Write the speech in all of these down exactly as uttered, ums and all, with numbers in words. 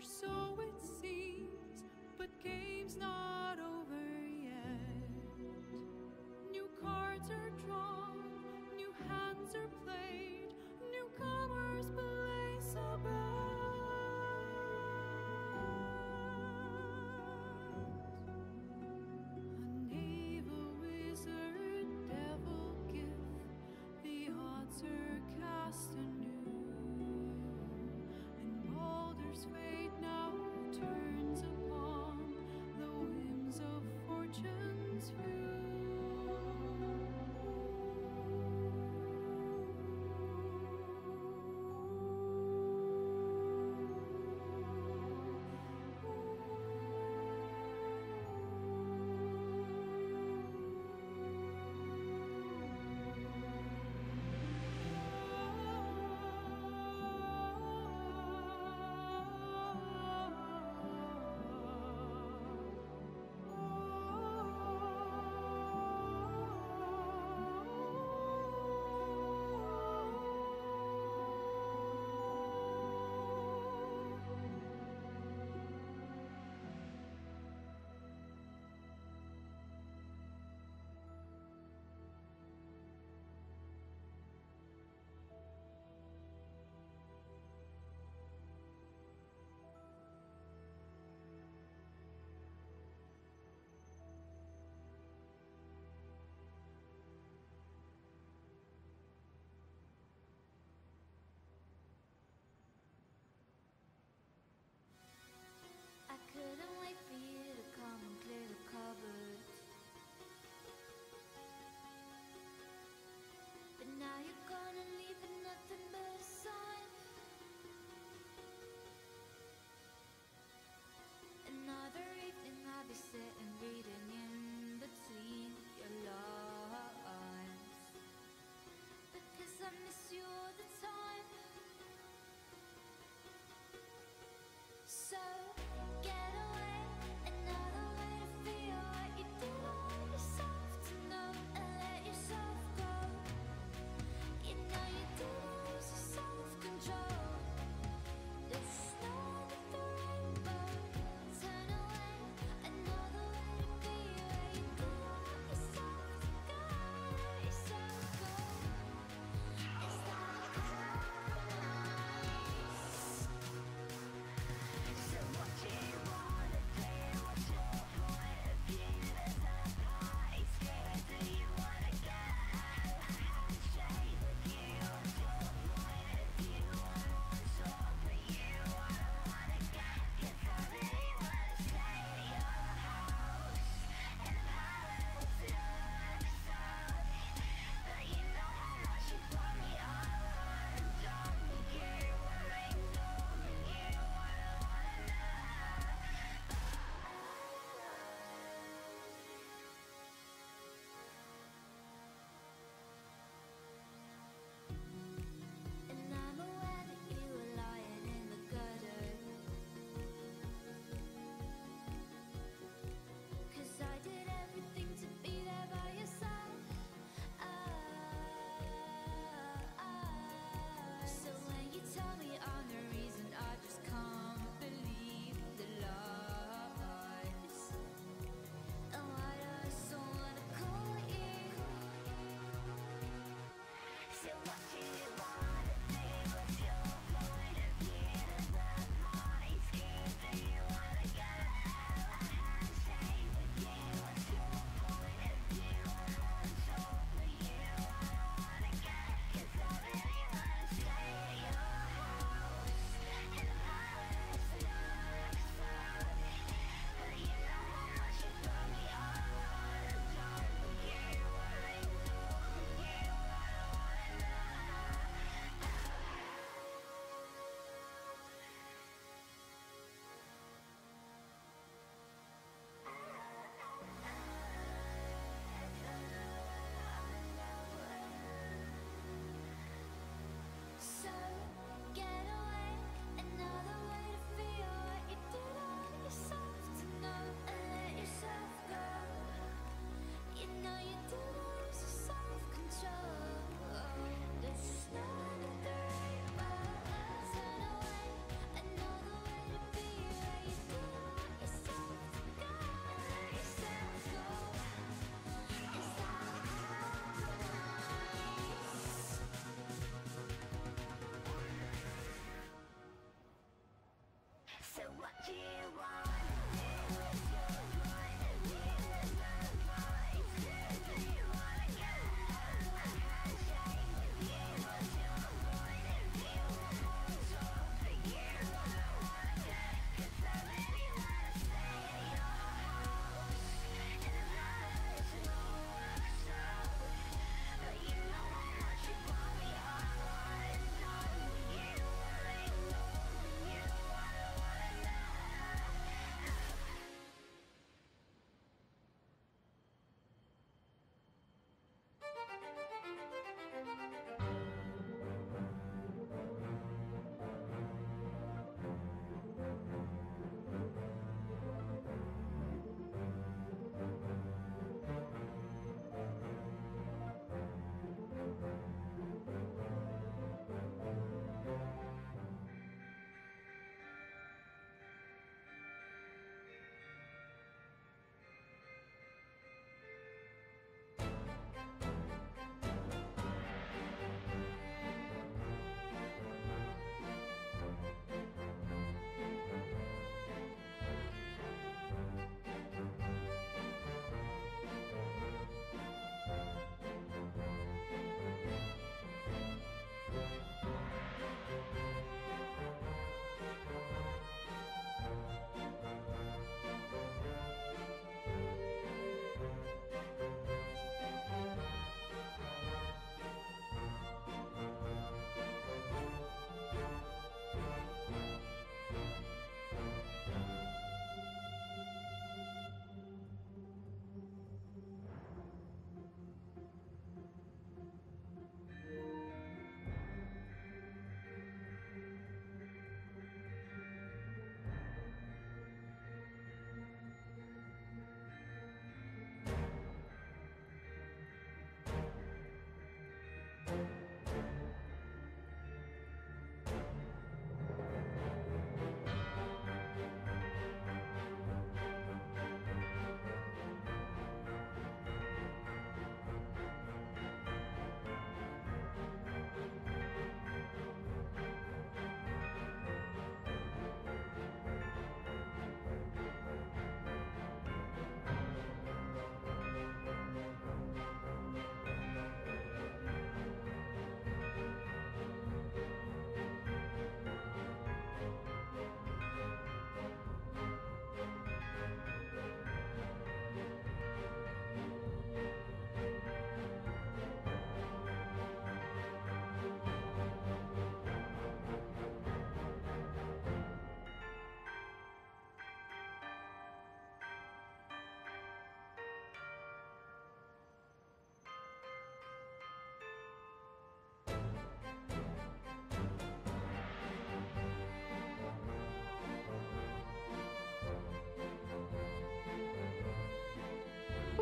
or so it seems, but game's not over yet. New cards are drawn, new hands are played, newcomers place a bet. A knave, a wizard, devil gift, the odds are cast anew, and Baldur's fate now turns upon the whims of fortune's view.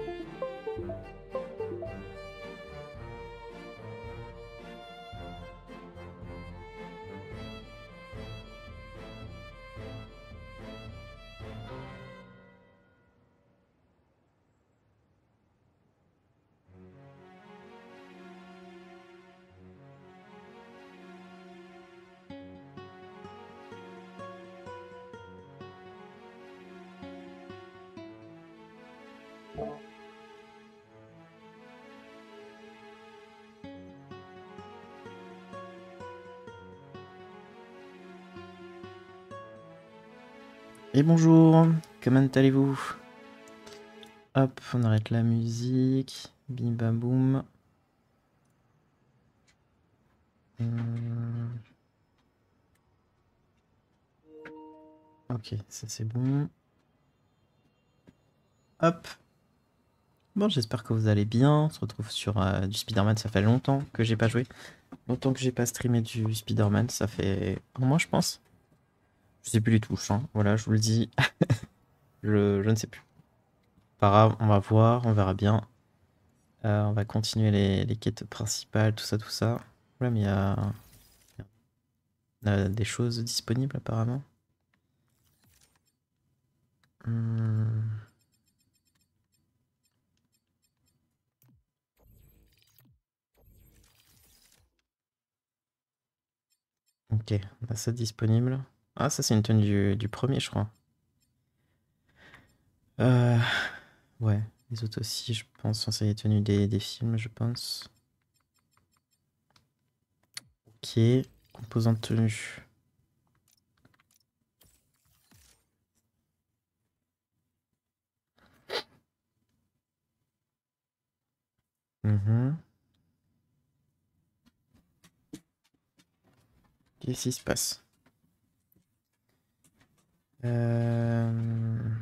Et bonjour, comment allez-vous? Hop, on arrête la musique. Bim bam boum. Hum. Ok, ça c'est bon. Hop. Bon, j'espère que vous allez bien. On se retrouve sur euh, du Spider-Man. Ça fait longtemps que j'ai pas joué. Longtemps que j'ai pas streamé du Spider-Man. Ça fait un mois, je pense. Je sais plus les touches, hein. Voilà, je vous le dis. je, je ne sais plus. Pas grave, on va voir, on verra bien. Euh, on va continuer les, les quêtes principales, tout ça, tout ça. Voilà, mais il y a, il y a des choses disponibles apparemment. Hum. Ok, on a ça disponible. Ah, ça c'est une tenue du, du premier, je crois. Euh, ouais, les autres aussi, je pense. Enfin, c'est les tenues des, des films, je pense. Ok, composante tenue. Mhm. Qu'est-ce qui se passe? Euh...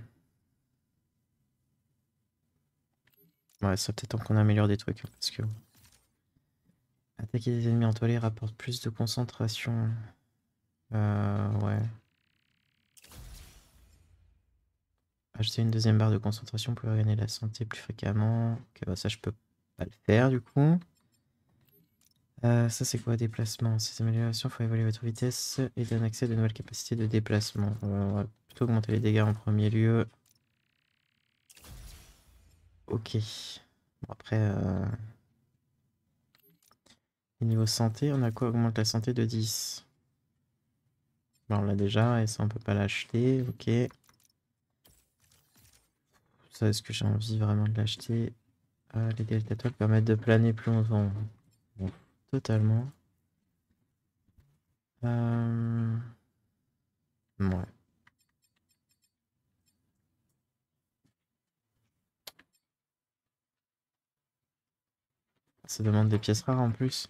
Ouais, ça peut-être temps qu'on améliore des trucs, hein, parce que attaquer des ennemis entoilés rapporte plus de concentration. Euh, ouais. Acheter une deuxième barre de concentration pour regagner la santé plus fréquemment. Ok, bah ça je peux pas le faire du coup. Euh, ça c'est quoi déplacement? Ces améliorations font évoluer votre vitesse et donnent accès à de nouvelles capacités de déplacement. Euh, on va plutôt augmenter les dégâts en premier lieu. Ok. Bon, après, euh... et niveau santé, on a quoi? Augmente la santé de dix. Bon, on l'a déjà et ça on peut pas l'acheter. Ok. Ça, est-ce que j'ai envie vraiment de l'acheter? euh, Les delta toiles permettent de planer plus longtemps. Bon, totalement. Euh... Ouais. Ça demande des pièces rares en plus.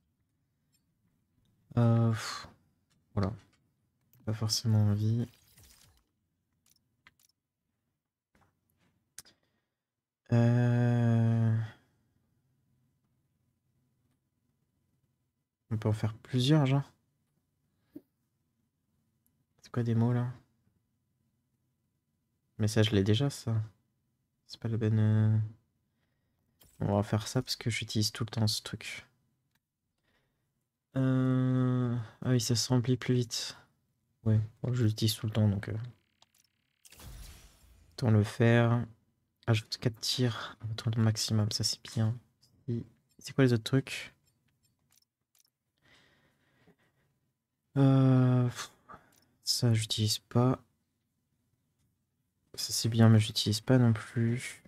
Euh... pff, Voilà. Pas forcément envie. Euh... On peut en faire plusieurs, genre. C'est quoi des mots là? Mais ça, je l'ai déjà, ça. C'est pas le ben. euh, On va faire ça parce que j'utilise tout le temps ce truc. Euh... Ah oui, ça se remplit plus vite. Ouais, bon, je l'utilise tout le temps donc. Euh... Autant le faire. Ajoute quatre tirs à votre maximum, ça c'est bien. C'est quoi les autres trucs? euh... Ça, j'utilise pas. Ça c'est bien, mais j'utilise pas non plus.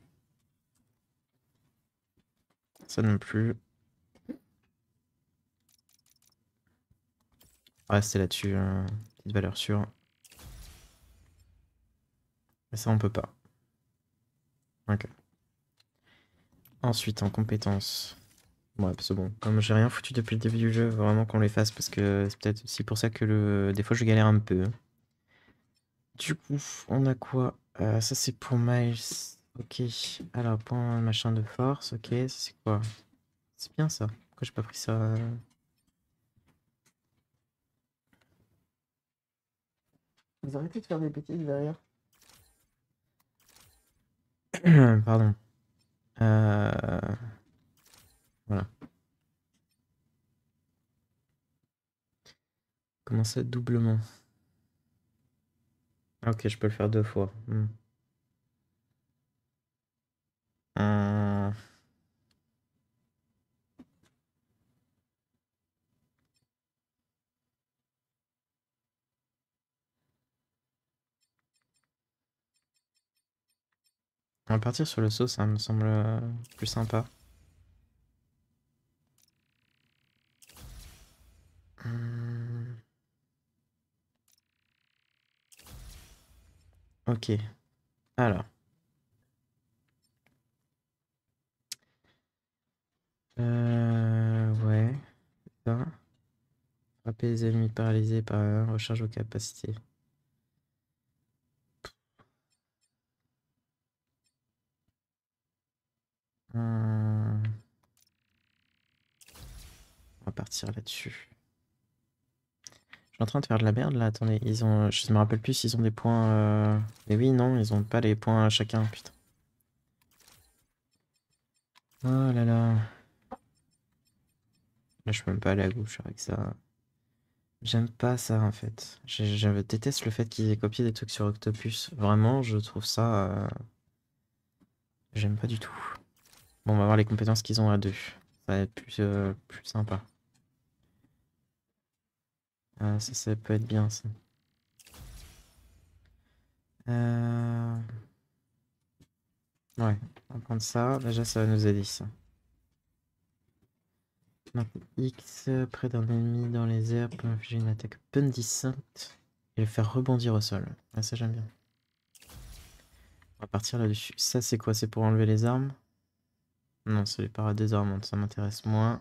Ça non plus. On va rester là-dessus. Euh... Petite valeur sûre. Mais ça, on peut pas. Ok. Ensuite, en compétences. Ouais, c'est bon. Comme j'ai rien foutu depuis le début du jeu, vraiment qu'on les fasse parce que c'est peut-être aussi pour ça que le... des fois je galère un peu. Du coup, on a quoi? Euh, Ça, c'est pour Miles. Ok. Alors, point machin de force. Ok, ça, c'est quoi? C'est bien ça. Pourquoi j'ai pas pris ça? Vous arrêtez de faire des bêtises derrière. Pardon. Euh... Voilà. Comment ça, doublement? Ah, ok, je peux le faire deux fois. Hmm. Hum. On va partir sur le saut, ça me semble euh, plus sympa. Hum. Ok. Alors. Euh... Ouais. Ça. Frapper les ennemis paralysés par un recharge aux capacités. Hum. On va partir là-dessus. Je suis en train de faire de la merde là, attendez, ils ont. Je me rappelle plus s'ils ont des points. Euh... Mais oui, non, ils ont pas les points à chacun, putain. Oh là là. Là, je peux même pas aller à gauche avec ça. J'aime pas ça en fait. Je, je déteste le fait qu'ils aient copié des trucs sur Octopus. Vraiment, je trouve ça. euh, J'aime pas du tout. Bon, on va voir les compétences qu'ils ont à deux. Ça va être plus, euh, plus sympa. Ah, ça, ça peut être bien ça. Euh... Ouais, on va prendre ça. Déjà, ça va nous aider ça. Maintenant, X, près d'un ennemi dans les airs peut infliger une attaque pundicente et le faire rebondir au sol. Ah, ça, j'aime bien. On va partir là-dessus. Ça, c'est quoi? C'est pour enlever les armes? Non, c'est les paradésarmantes, ça m'intéresse moins.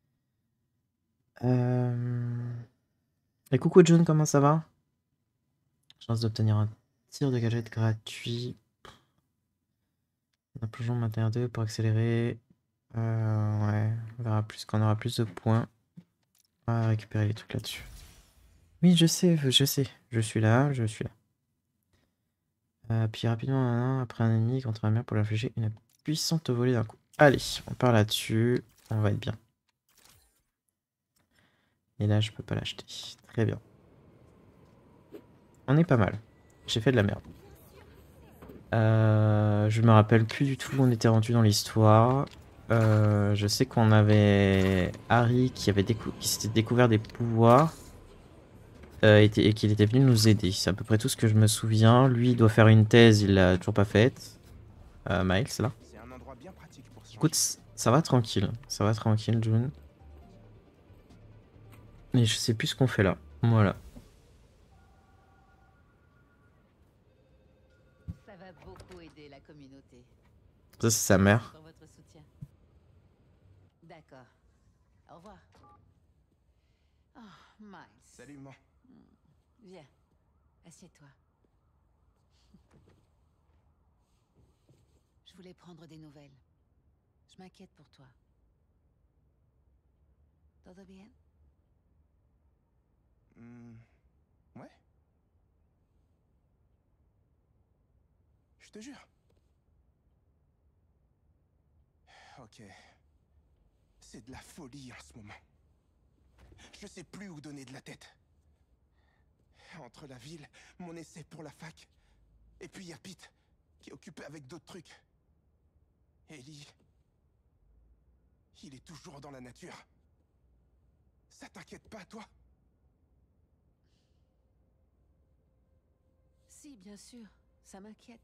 Euh... Et coucou June, comment ça va? Chance d'obtenir un tir de gadget gratuit. Un plongeon maintien deux pour accélérer. Euh, ouais, on verra plus quand on aura plus de points. On va récupérer les trucs là-dessus. Oui, je sais, je sais. Je suis là, je suis là. Euh, puis rapidement, un, un, après un ennemi contre un mur pour l'infliger une puissante volée d'un coup. Allez, on part là-dessus. On va être bien. Et là, je peux pas l'acheter. Très bien. On est pas mal. J'ai fait de la merde. Euh, je me rappelle plus du tout où on était rendu dans l'histoire. Euh, je sais qu'on avait Harry qui avait décou qui s'était découvert des pouvoirs euh, et, et qu'il était venu nous aider. C'est à peu près tout ce que je me souviens. Lui, il doit faire une thèse, il l'a toujours pas faite. Euh, Miles, là. Écoute, ça va tranquille. Ça va tranquille, June. Mais je sais plus ce qu'on fait là. Voilà. Ça va beaucoup aider la communauté. Ça, c'est sa mère. Pour votre soutien. D'accord. Au revoir. Oh, Miles. Salut, maman. Viens. Assieds-toi. Je voulais prendre des nouvelles. Je m'inquiète pour toi. Todo bien? Hmm, ouais. Je te jure. Ok. C'est de la folie en ce moment. Je sais plus où donner de la tête. Entre la ville, mon essai pour la fac, et puis y a Pete, qui est occupé avec d'autres trucs. Ellie... Il est toujours dans la nature. Ça t'inquiète pas, toi? Si, bien sûr. Ça m'inquiète.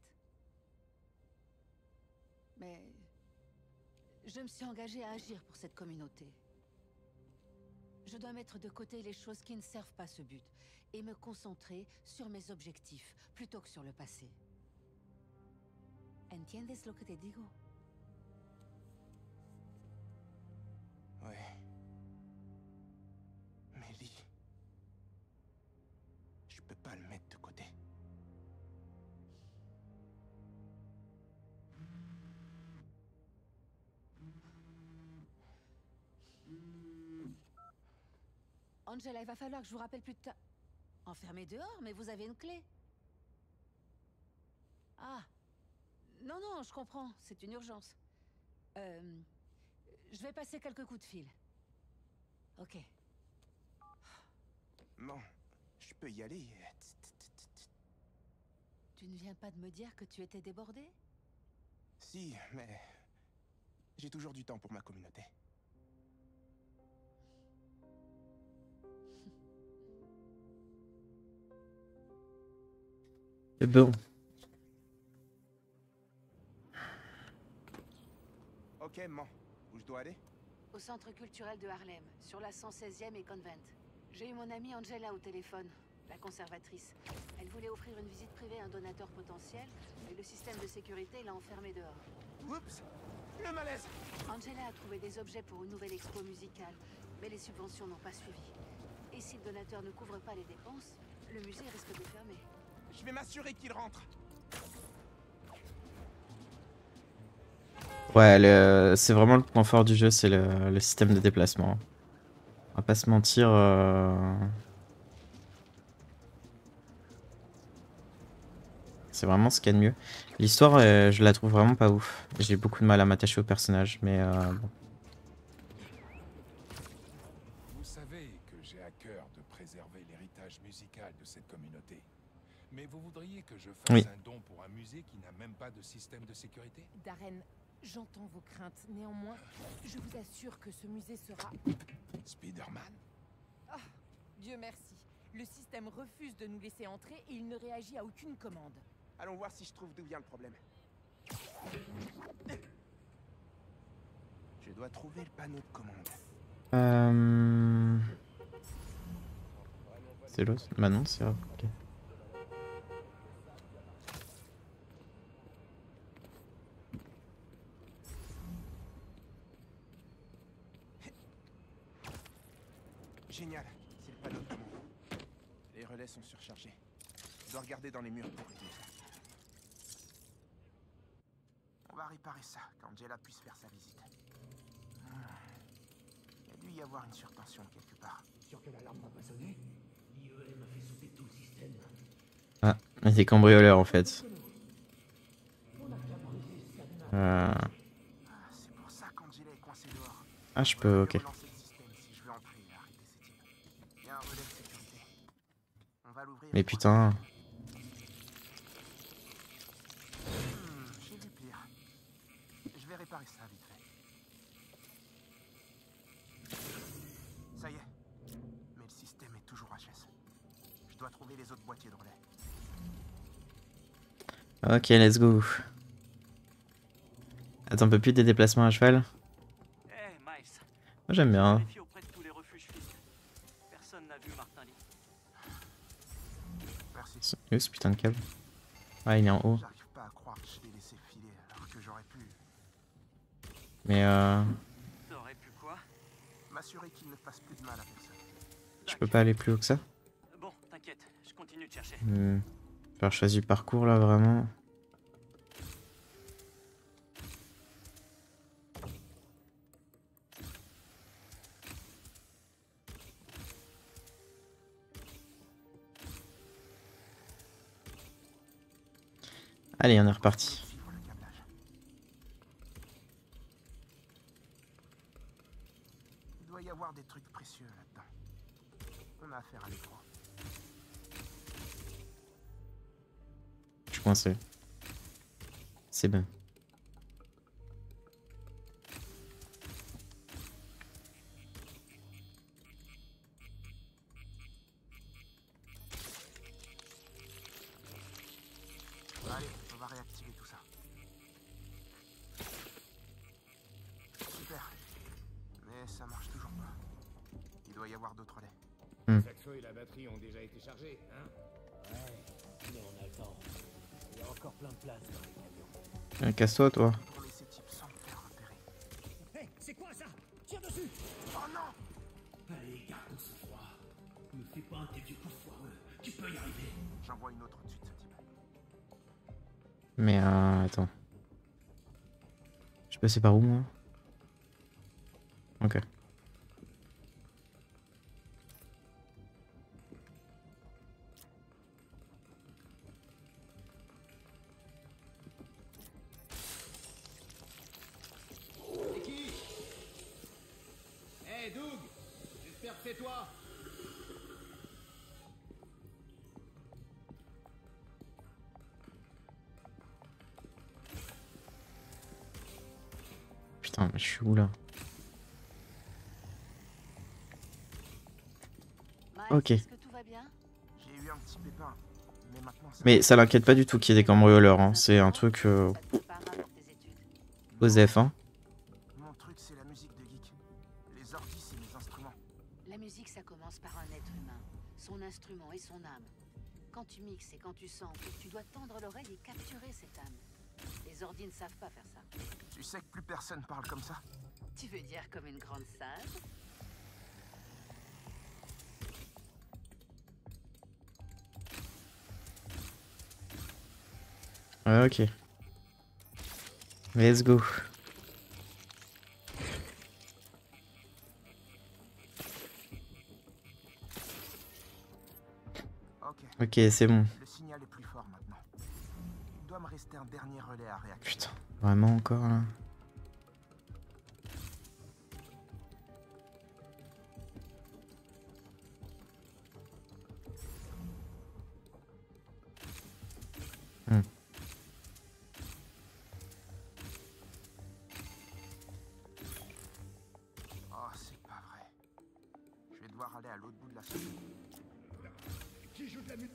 Mais... je me suis engagée à agir pour cette communauté. Je dois mettre de côté les choses qui ne servent pas ce but et me concentrer sur mes objectifs plutôt que sur le passé. ¿Entiendes lo que te digo? Ouais. Mais Lee... Je peux pas le mettre de côté. Angela, il va falloir que je vous rappelle plus tard. Enfermé dehors, mais vous avez une clé. Ah. Non, non, je comprends. C'est une urgence. Euh, je vais passer quelques coups de fil. Ok. Bon, je peux y aller. Tu ne viens pas de me dire que tu étais débordé? Si, mais j'ai toujours du temps pour ma communauté. C'est bon. Ok, maman. Où je dois aller? Au centre culturel de Harlem, sur la cent seizième et Convent. J'ai eu mon amie Angela au téléphone, la conservatrice. Elle voulait offrir une visite privée à un donateur potentiel, mais le système de sécurité l'a enfermée dehors. Oups! Le malaise! Angela a trouvé des objets pour une nouvelle expo musicale, mais les subventions n'ont pas suivi. Et si le donateur ne couvre pas les dépenses, le musée risque de fermer. Je vais m'assurer qu'il rentre. Ouais, le... c'est vraiment le point fort du jeu, c'est le... le système de déplacement. On va pas se mentir. Euh... C'est vraiment ce qu'il y a de mieux. L'histoire, euh, je la trouve vraiment pas ouf. J'ai beaucoup de mal à m'attacher au personnage, mais euh, bon. Vous savez que j'ai à cœur de préserver l'héritage musical de cette communauté. Mais vous voudriez que je fasse Oui. un don pour un musée qui n'a même pas de système de sécurité? Darren, j'entends vos craintes. Néanmoins, je vous assure que ce musée sera... Spider-Man? Ah, Dieu merci. Le système refuse de nous laisser entrer et il ne réagit à aucune commande. Allons voir si je trouve d'où vient le problème. Je dois trouver le panneau de commande. Euh... C'est l'autre? Bah non, c'est vrai. Ok. Génial, c'est le panneau de commande. Les relais sont surchargés. Je dois regarder dans les murs pour réduire ça. On va réparer ça quand Angela puisse faire sa visite. Hmm. Il y a dû y avoir une surtension quelque part. Sûr que l'alarme n'a pas sonné? I E M a fait sauter tout le système. Ah, mais c'est cambrioleur en fait. Euh... Ah, c'est pour ça qu'Angela est coincée dehors. Ah, je peux, ok. Relancer le système si je veux entrer et arrêter ces types. Il y a un relais de sécurité. On va l'ouvrir. Mais putain. Hmm, j'ai vu pire. Je vais réparer ça vite fait. Ça y est. Mais le système est toujours H S. Je dois trouver les autres boîtiers de relais. Ok, let's go. Attends, on peut plus des déplacements à cheval? Hey, Miles. Moi j'aime bien. Vérifie auprès de tous les refuges physiques. Personne n'a vu Martin Lee. Merci. C'est où ce putain de câble? Ah, il est en haut. J'arrive pas à croire que je l'ai laissé filer alors que j'aurais pu Mais euh... T'aurais pu quoi? m'assurer qu'il ne fasse plus de mal à personne. je peux pas aller plus haut que ça? Bon, t'inquiète, je continue de chercher. Hmm. Faire choisir du parcours là, vraiment. Allez, on est reparti. Suivre le câblage. Il doit y avoir des trucs précieux là-dedans. On a affaire à l'étroit. Je suis coincé. C'est bon. Allez, on va réactiver tout ça. Super. Mais ça marche toujours pas. Il doit y avoir d'autres relais. Saxo et la batterie ont déjà été chargés, hein? Ouais, mais on a le temps. Il y a encore plein de place dans les camions. Euh, Casse-toi, toi. Tourner ces types sans me faire repérer. Hé, c'est quoi ça? Tire dessus! Oh non! Allez, garde ton sang-froid. Ne fais pas tes vieux coups foireux. Tu peux y arriver. J'envoie une autre au-dessus de ce type. Mais euh... attends. Je passais par où moi? Ok. tais-toi. Putain, mais je suis où là? Miles, Ok. est-ce que tout va bien? J'ai eu un petit pépin, mais maintenant ça... Mais ça l'inquiète pas du tout qu'il y ait des cambrioleurs, hein. C'est un truc euh, Ça te préparera pour tes études. Osef, hein. Mon truc, c'est la musique de geek. Les ordis, c'est mes instruments. La musique, ça commence par un être humain, son instrument et son âme. Quand tu mixes et quand tu samples, tu dois tendre l'oreille et capturer cette âme. Les ordis ne savent pas faire ça. Tu sais que plus personne parle comme ça. Tu veux dire comme une grande sage? Ah, ok. Let's go. Ok, Ok, c'est bon. le signal est plus fort maintenant. Il doit me rester un dernier relais à réactiver. Putain, vraiment encore là? Hmm. Oh, c'est pas vrai. Je vais devoir aller à l'autre bout de la semaine. Qui joue de la musique?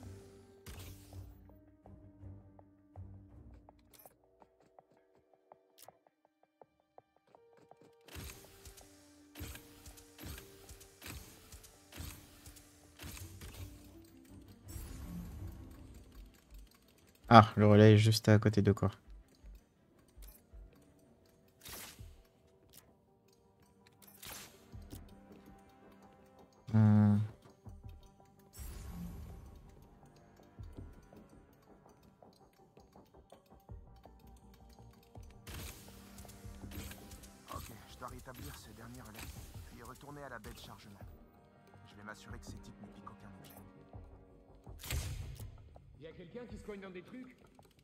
Ah, le relais est juste à côté de quoi? Hmm. Ok, je dois rétablir ce dernier relais, puis retourner à la baie de chargement. Je vais m'assurer que ces types ne piquent aucun objet. Y a quelqu'un qui se cogne dans des trucs?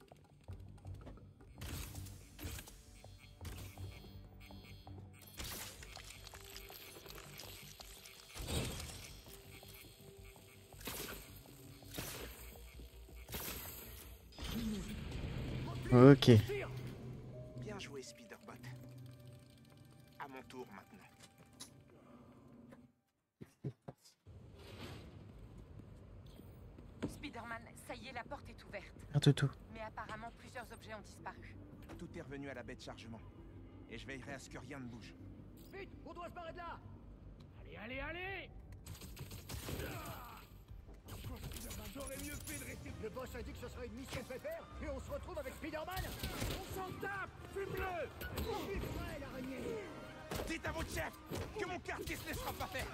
Ok. Bien joué, Spiderbot. À mon tour maintenant. Spider-Man, ça y est, la porte est ouverte. Un toutou. Mais apparemment, plusieurs objets ont disparu. Tout est revenu à la baie de chargement. Et je veillerai à ce que rien ne bouge. Vite, on doit se barrer de là. Allez, allez, allez. J'aurais mieux fait de rester. Le boss a dit que ce serait une mission pépère et on se retrouve avec Spider-Man. On s'en tape. Fume-le. Il est prêt, l'araignée. Dites à votre chef que mon quartier se laissera pas faire.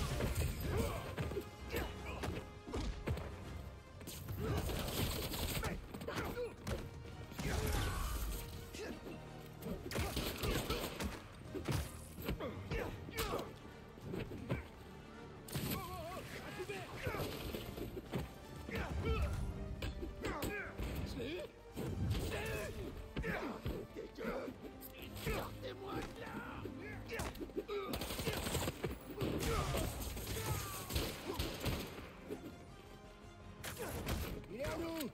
Il est à nous.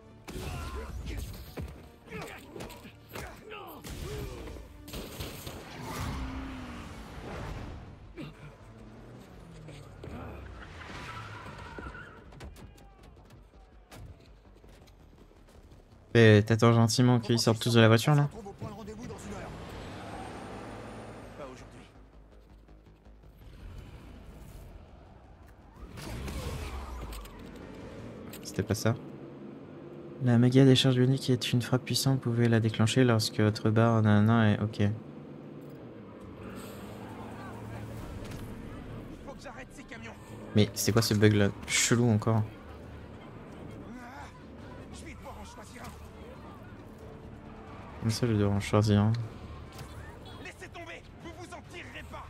Et t'attends gentiment qu'ils sortent tous de la voiture là? On se retrouve au point de rendez-vous dans une heure. Pas aujourd'hui. C'était pas ça. La méga décharge unique est une frappe puissante, vous pouvez la déclencher lorsque votre barre nanana est ok. Il faut que j'arrête ces camions. Mais c'est quoi ce bug là? Chelou encore. Ah, je vais devoir en choisir un. Comme ça je dois en choisir un. Laissez tomber, vous vous en tirerez pas.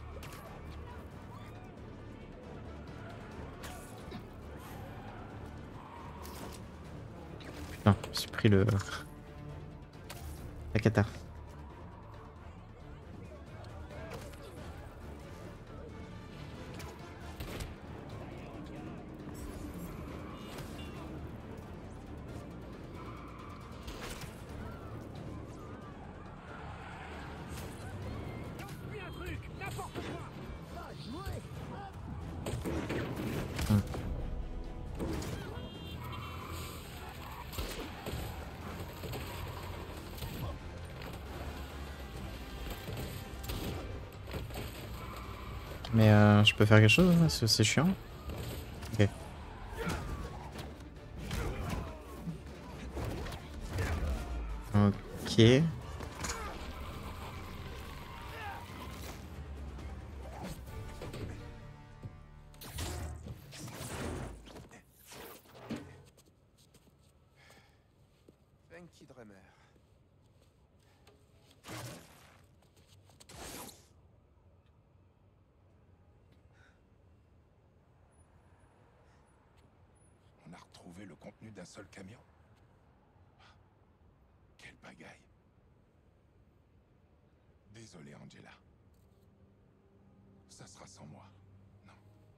Putain, je me suis pris le... La cata. Mais euh, je peux faire quelque chose, parce que c'est chiant. Ok. Ok. Funky Drummer. On a retrouvé le contenu d'un seul camion. Quelle pagaille. Désolé, Angela. Ça sera sans moi. Non.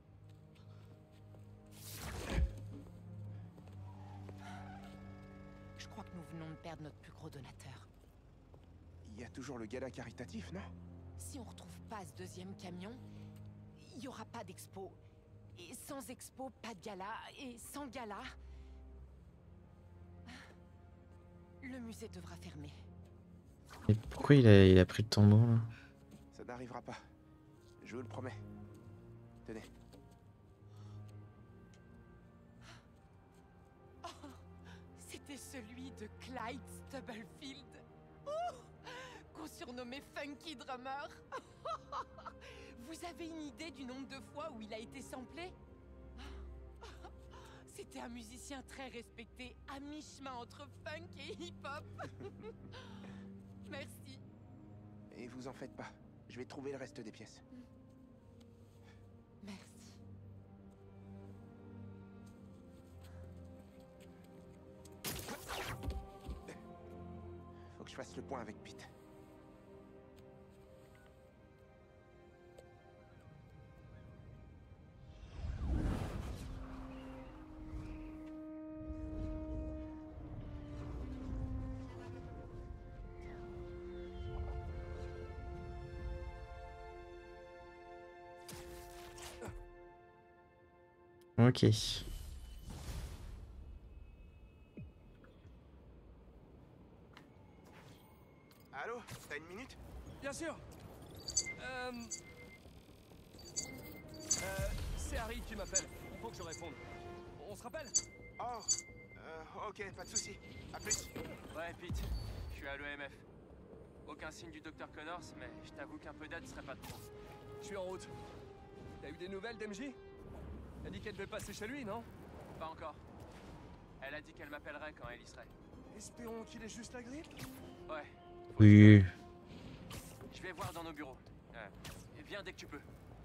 Je crois que nous venons de perdre notre plus gros donateur. Il y a toujours le gala caritatif, non? Si on retrouve pas ce deuxième camion, il y aura pas d'expo. Et sans expo, pas de gala. Et sans gala... Le musée devra fermer. Et pourquoi il a, il a pris le tambour là? Ça n'arrivera pas. Je vous le promets. Tenez. Oh, c'était celui de Clyde Stubblefield. Oh, qu'on surnommait Funky Drummer. Vous avez une idée du nombre de fois où il a été samplé? C'était un musicien très respecté, à mi-chemin entre funk et hip-hop. Merci. Et vous en faites pas. Je vais trouver le reste des pièces. Merci. Faut que je fasse le point avec Pete. Ok. Allô? T'as une minute? Bien sûr. Euh... Euh... C'est Harry qui m'appelle. Il faut que je réponde. On se rappelle? Oh, euh, ok, pas de souci. À plus. Ouais, Pete, je suis à l'O M F. Aucun signe du docteur Connors, mais je t'avoue qu'un peu d'aide serait pas de trop. Je suis en route. T'as eu des nouvelles d'M J? Elle a dit qu'elle devait passer chez lui, non? Pas encore. Elle a dit qu'elle m'appellerait quand elle y serait. Espérons qu'il ait juste la grippe. Ouais. Oui. Je vais voir dans nos bureaux. Euh, viens dès que tu peux.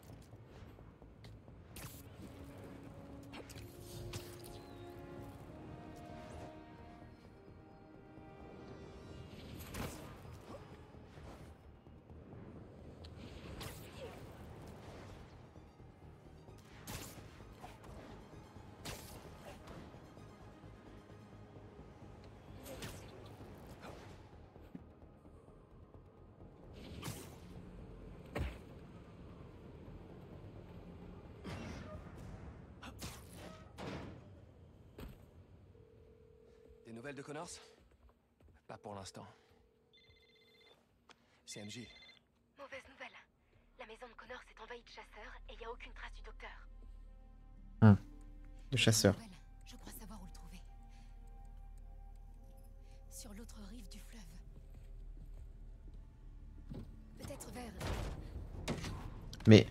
Des nouvelles de Connors? Pas pour l'instant. C'est M J. Mauvaise nouvelle. La maison de Connors est envahie de chasseurs et il n'y a aucune trace du docteur. Hum. Le chasseur. Nouvelle. Je crois savoir où le trouver. Sur l'autre rive du fleuve. Peut-être vers... Mais...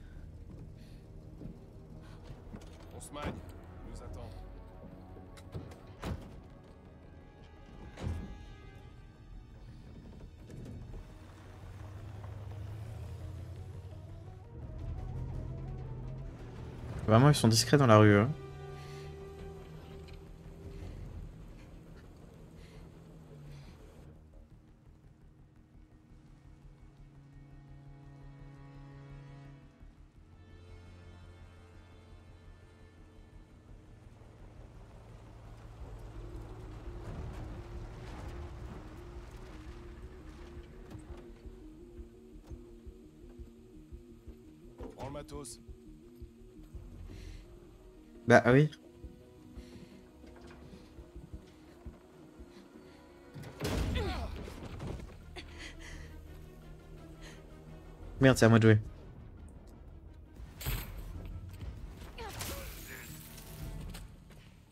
On se magne. Il nous attend. Vraiment, ils sont discrets dans la rue. Hein. Prends le matos. Bah oui. Merde, c'est à moi de jouer.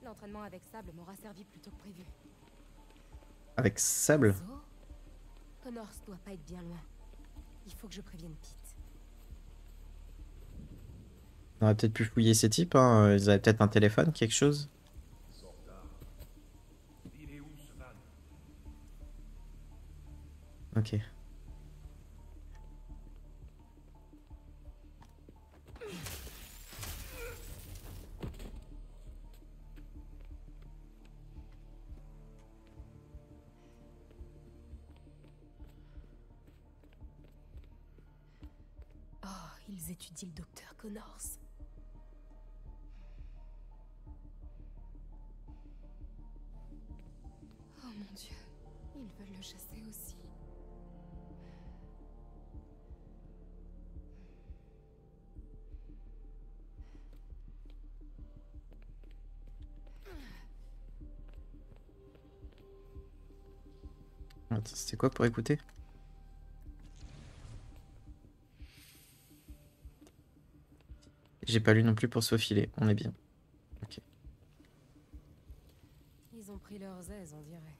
l'entraînement avec Sable m'aura servi plus tôt que prévu. Avec Sable? Zo, Connors doit pas être bien loin. Il faut que je prévienne Pete. On aurait peut-être pu fouiller ces types, hein. Ils avaient peut-être un téléphone, quelque chose. Ok. Oh, ils étudient le docteur Connors. Oh mon Dieu, ils veulent le chasser aussi. Attends, c'était quoi pour écouter? J'ai pas lu non plus pour se faufiler, on est bien. Ok. Ils ont pris leurs aises, on dirait.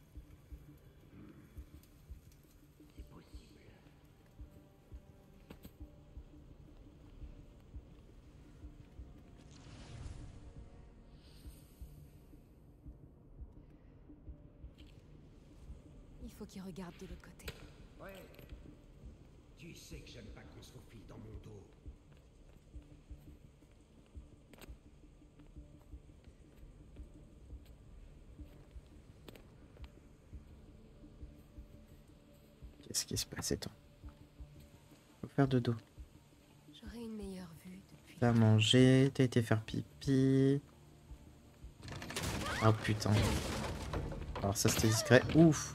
Il faut qu'ils regardent de l'autre côté. Ouais. Tu sais que j'aime pas qu'on se faufile dans mon dos. Qu'est-ce qui se passe, toi? Faut faire de dos. J'aurais une meilleure vue depuis. T'as mangé, t'as été faire pipi. Oh putain. Alors ça c'était discret. Ouf.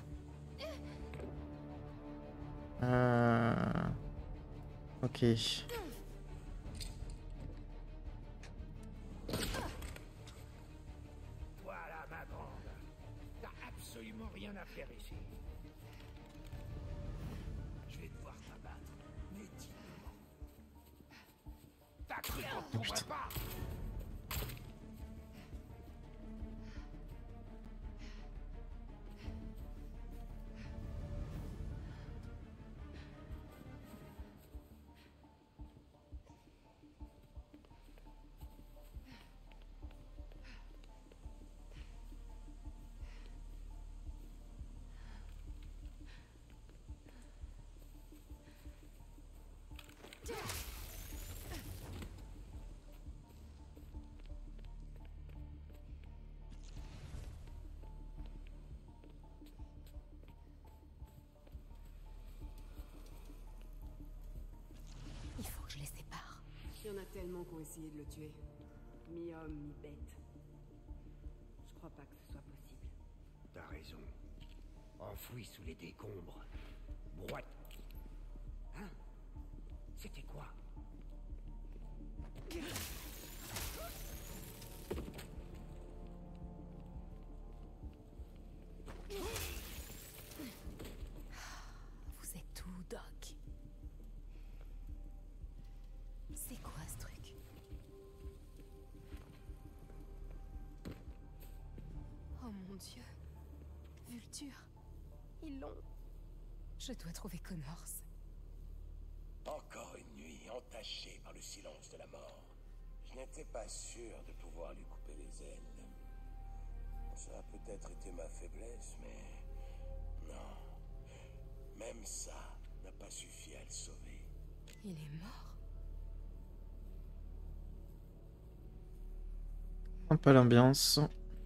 Euh... Ok. Voilà ma grande. T'as absolument rien à faire ici. Je vais devoir t'abattre, mais dignement. T'as cru qu'on te trouverait pas? Il faut que je les sépare. Il y en a tellement qui ont essayé de le tuer. Mi-homme, mi-bête. Je crois pas que ce soit possible. T'as raison. Enfoui sous les décombres. Broite. Hein? C'était quoi? Vous êtes où, Doc? C'est quoi ce truc? Oh mon Dieu. Vulture. Ils l'ont. Je dois trouver Connors. Encore une nuit entachée par le silence de la mort. Je n'étais pas sûr de pouvoir lui couper les ailes. Ça a peut-être été ma faiblesse, mais non. Même ça n'a pas suffi à le sauver. Il est mort. Un peu l'ambiance.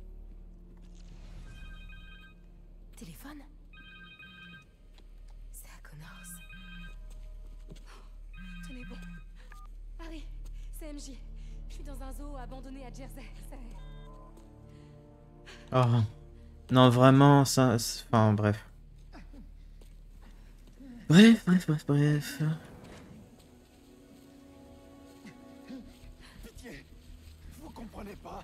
Téléphone? C'est à Connors. Tenez bon. Harry, c'est M J. Je suis dans un zoo abandonné à Jersey. C'est... Oh. Non, vraiment, ça... c'est- Enfin, bref. Bref, bref, bref, bref. Pitié, vous comprenez pas?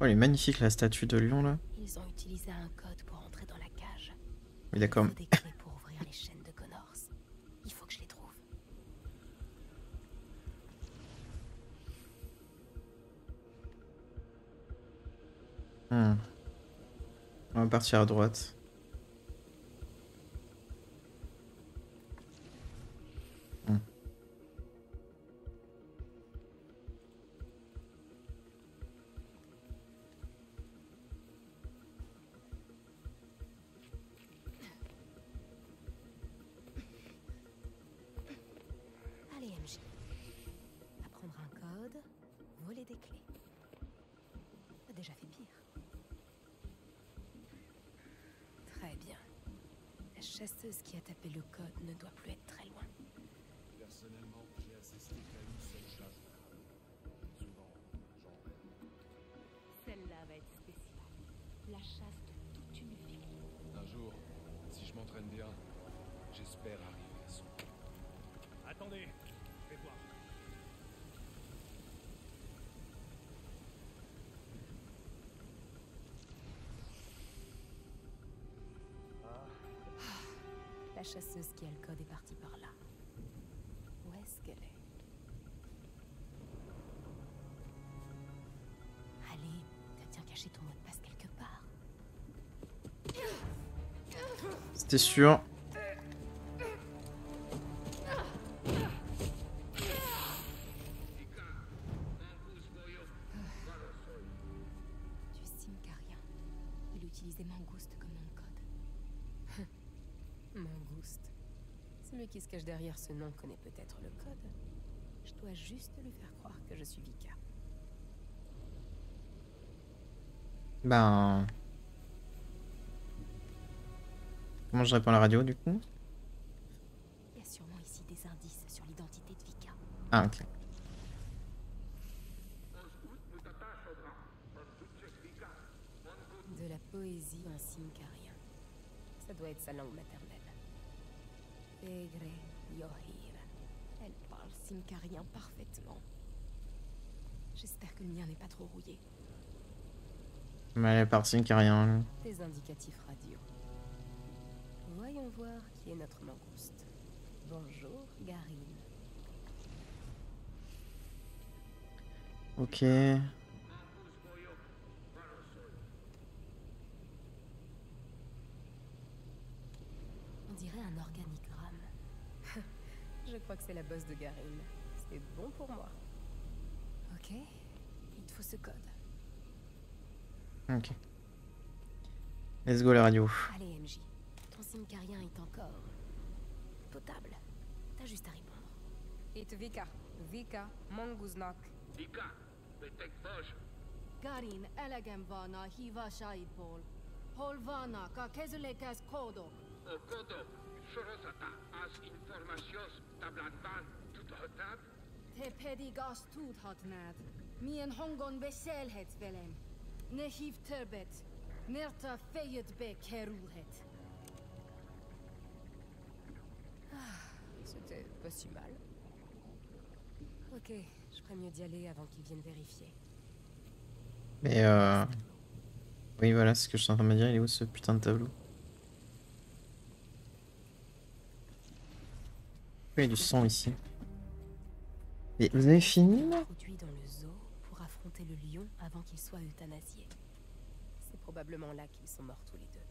elle est magnifique la statue de lion là. Ils ont utilisé un code pour entrer dans la cage. Oui, d'accord. Il faut des clés pour ouvrir les chaînes de Connors. Il faut que je les trouve. Hmm. On va partir à droite. Hmm. Allez, M J. Apprendre un code, voler des clés. T'as déjà fait pire. Très bien. La chasseuse qui a tapé le code ne doit plus être très loin. Personnellement, j'ai assisté qu'à une seule chasse. Souvent, j'en rêve. Celle-là va être spéciale. La chasse de toute une ville. Un jour, si je m'entraîne bien, j'espère arriver à son. Attendez, fais voir. La chasseuse qui a le code est partie par là. Où est-ce qu'elle est? Allez, t'as bien caché ton mot de passe quelque part. C'était sûr. Du Simcarien. Il utilisait Mangouste comme nom de code. Mangouste. Celui qui se cache derrière ce nom connaît peut-être le code. Je dois juste lui faire croire que je suis Vika. Ben... Comment je réponds à la radio du coup? Il y a sûrement ici des indices sur l'identité de Vika. Ah ok. De la poésie en simcarien. Ça doit être sa langue maternelle. Egre Yohir. Elle parle simcarien parfaitement. J'espère que le mien n'est pas trop rouillé. Mais elle est partie, qu'il n'y a rien. Des indicatifs radio. Voyons voir qui est notre mangouste. Bonjour, Garine. Ok. On dirait un organigramme. Je crois que c'est la bosse de Garine. C'est bon pour moi. Ok, il te faut ce code. Ok. Let's go la radio. Allez, M J. Ton simcarien est encore... potable. T'as juste à répondre. It Vika. Vika, Manguznak. Vika, betek bosh. Garin elegem vana hiva saidból. Hol vannak a kezülékhez kódok? A kodok, sorozata az információs táblában tudhatnád? Te pedig azt tudhatnád. Milyen hangon beszélhetsz velem. Ne hívd többet, mert a fejedbe kerülhet. Ah, c'était pas si mal. Ok, je ferais mieux d'y aller avant qu'ils viennent vérifier. Mais euh... oui voilà, c'est ce que je suis en train de me dire, il est où ce putain de tableau? Il y a du sang ici. Et vous avez fini là? Introduit dans le zoo pour affronter le lion avant qu'il soit euthanasié. C'est probablement là qu'ils sont morts tous les deux.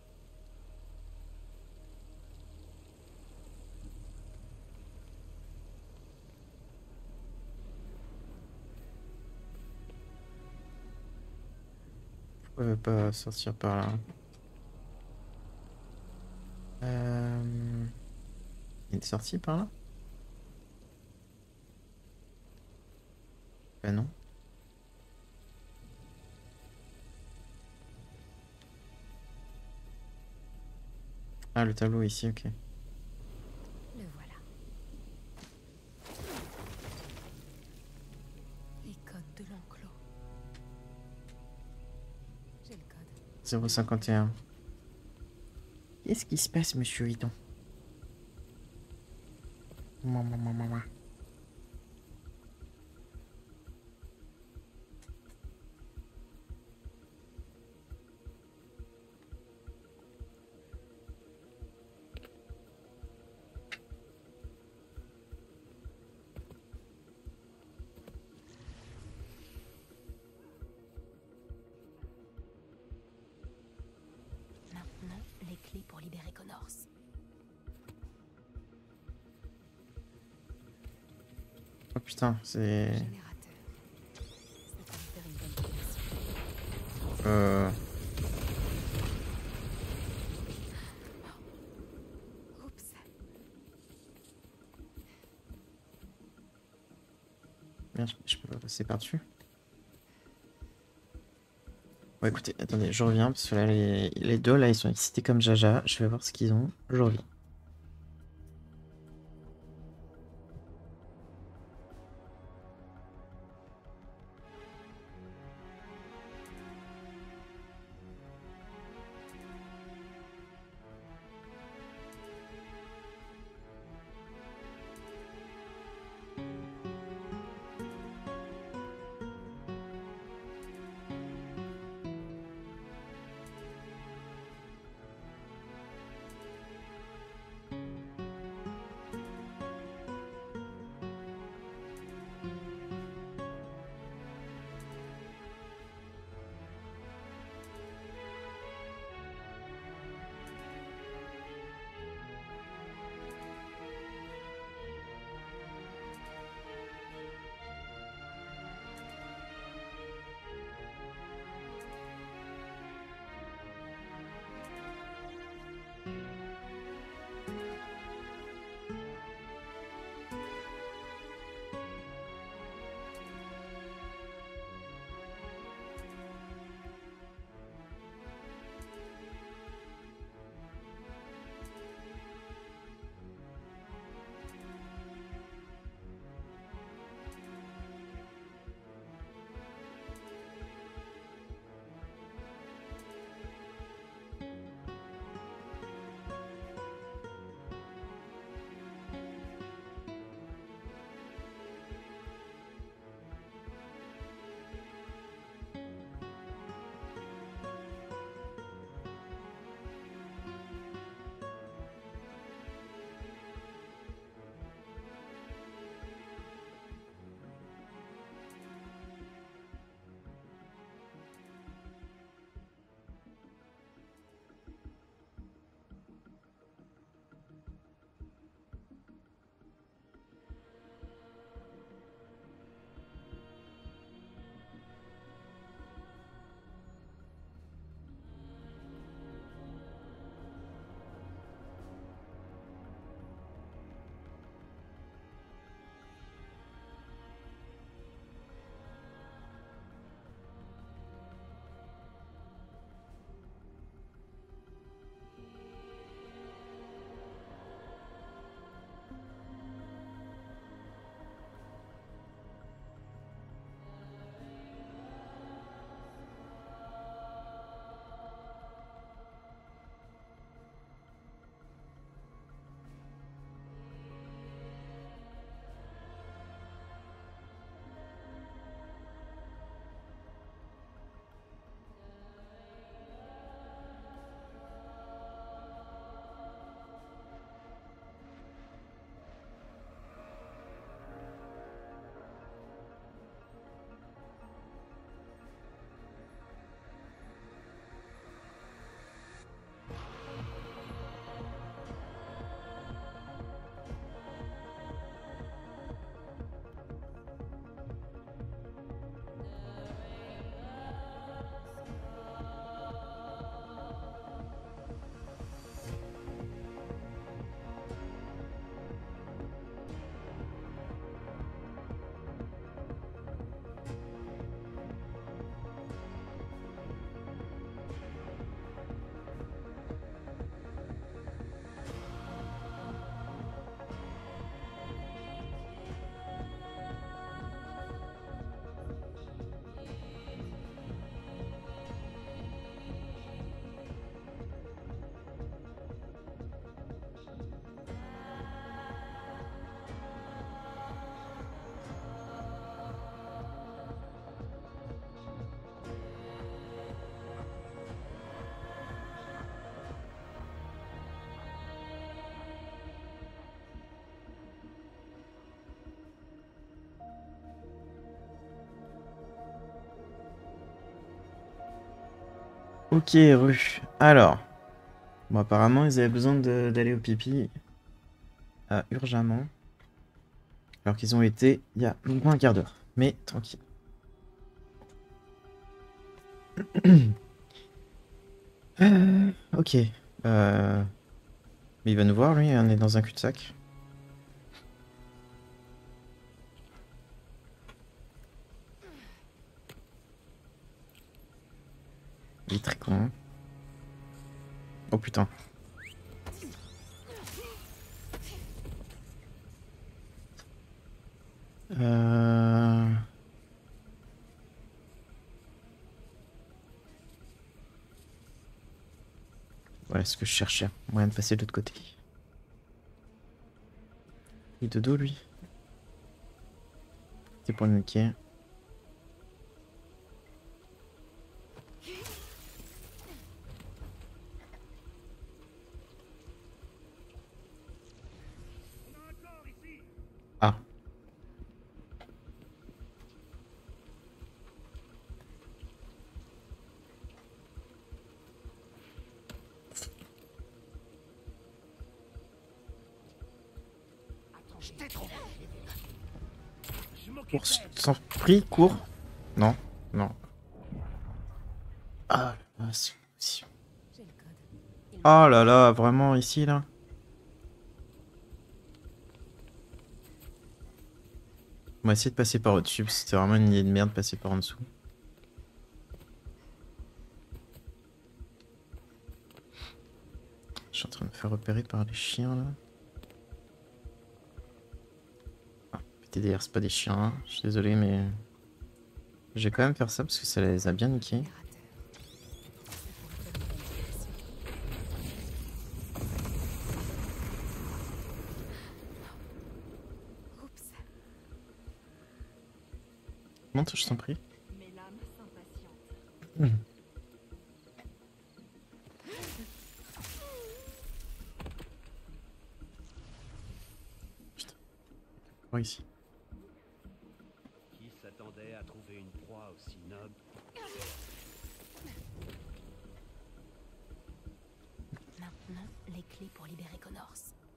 Pourquoi elle veut pas sortir par là? Euh... Il est sorti par là? Ben non. Ah, le tableau ici, ok. Le voilà. Les codes de l'enclos. J'ai le code. zéro cinquante et un. Qu'est-ce qui se passe, monsieur Hidon? Maman, maman, maman. Oh putain, c'est... Euh... Merde, je peux pas passer par-dessus. Bon écoutez, attendez, je reviens, parce que là, les, les deux, là, ils sont excités comme Jaja. Je vais voir ce qu'ils ont. Je reviens. Ok, Ru. Alors. Bon, apparemment, ils avaient besoin de- d'aller au pipi. Euh, urgemment. Alors qu'ils ont été il y a au moins un quart d'heure. Mais tranquille. Euh, ok. Euh... Mais il va nous voir, lui, on est dans un cul-de-sac. Il est très con. Hein. Oh putain. Euh... Voilà ce que je cherchais. Moyen de passer de l'autre côté. Il est de dos, lui. C'est pour le niquer. Ah. Cours sans prix, cours. Non, non. Ah, c'est possible. Oh là là, vraiment ici là. On va essayer de passer par au-dessus, parce que c'était vraiment une idée de merde de passer par en dessous. Je suis en train de me faire repérer par les chiens là. Ah, P T D R c'est pas des chiens, hein. Je suis désolé mais... Je vais quand même faire ça parce que ça les a bien niqués. Monte, je t'en prie. Mmh. Putain. Quoi ici? Qui s'attendait à trouver une proie aussi noble? Maintenant, les clés pour libérer Connors.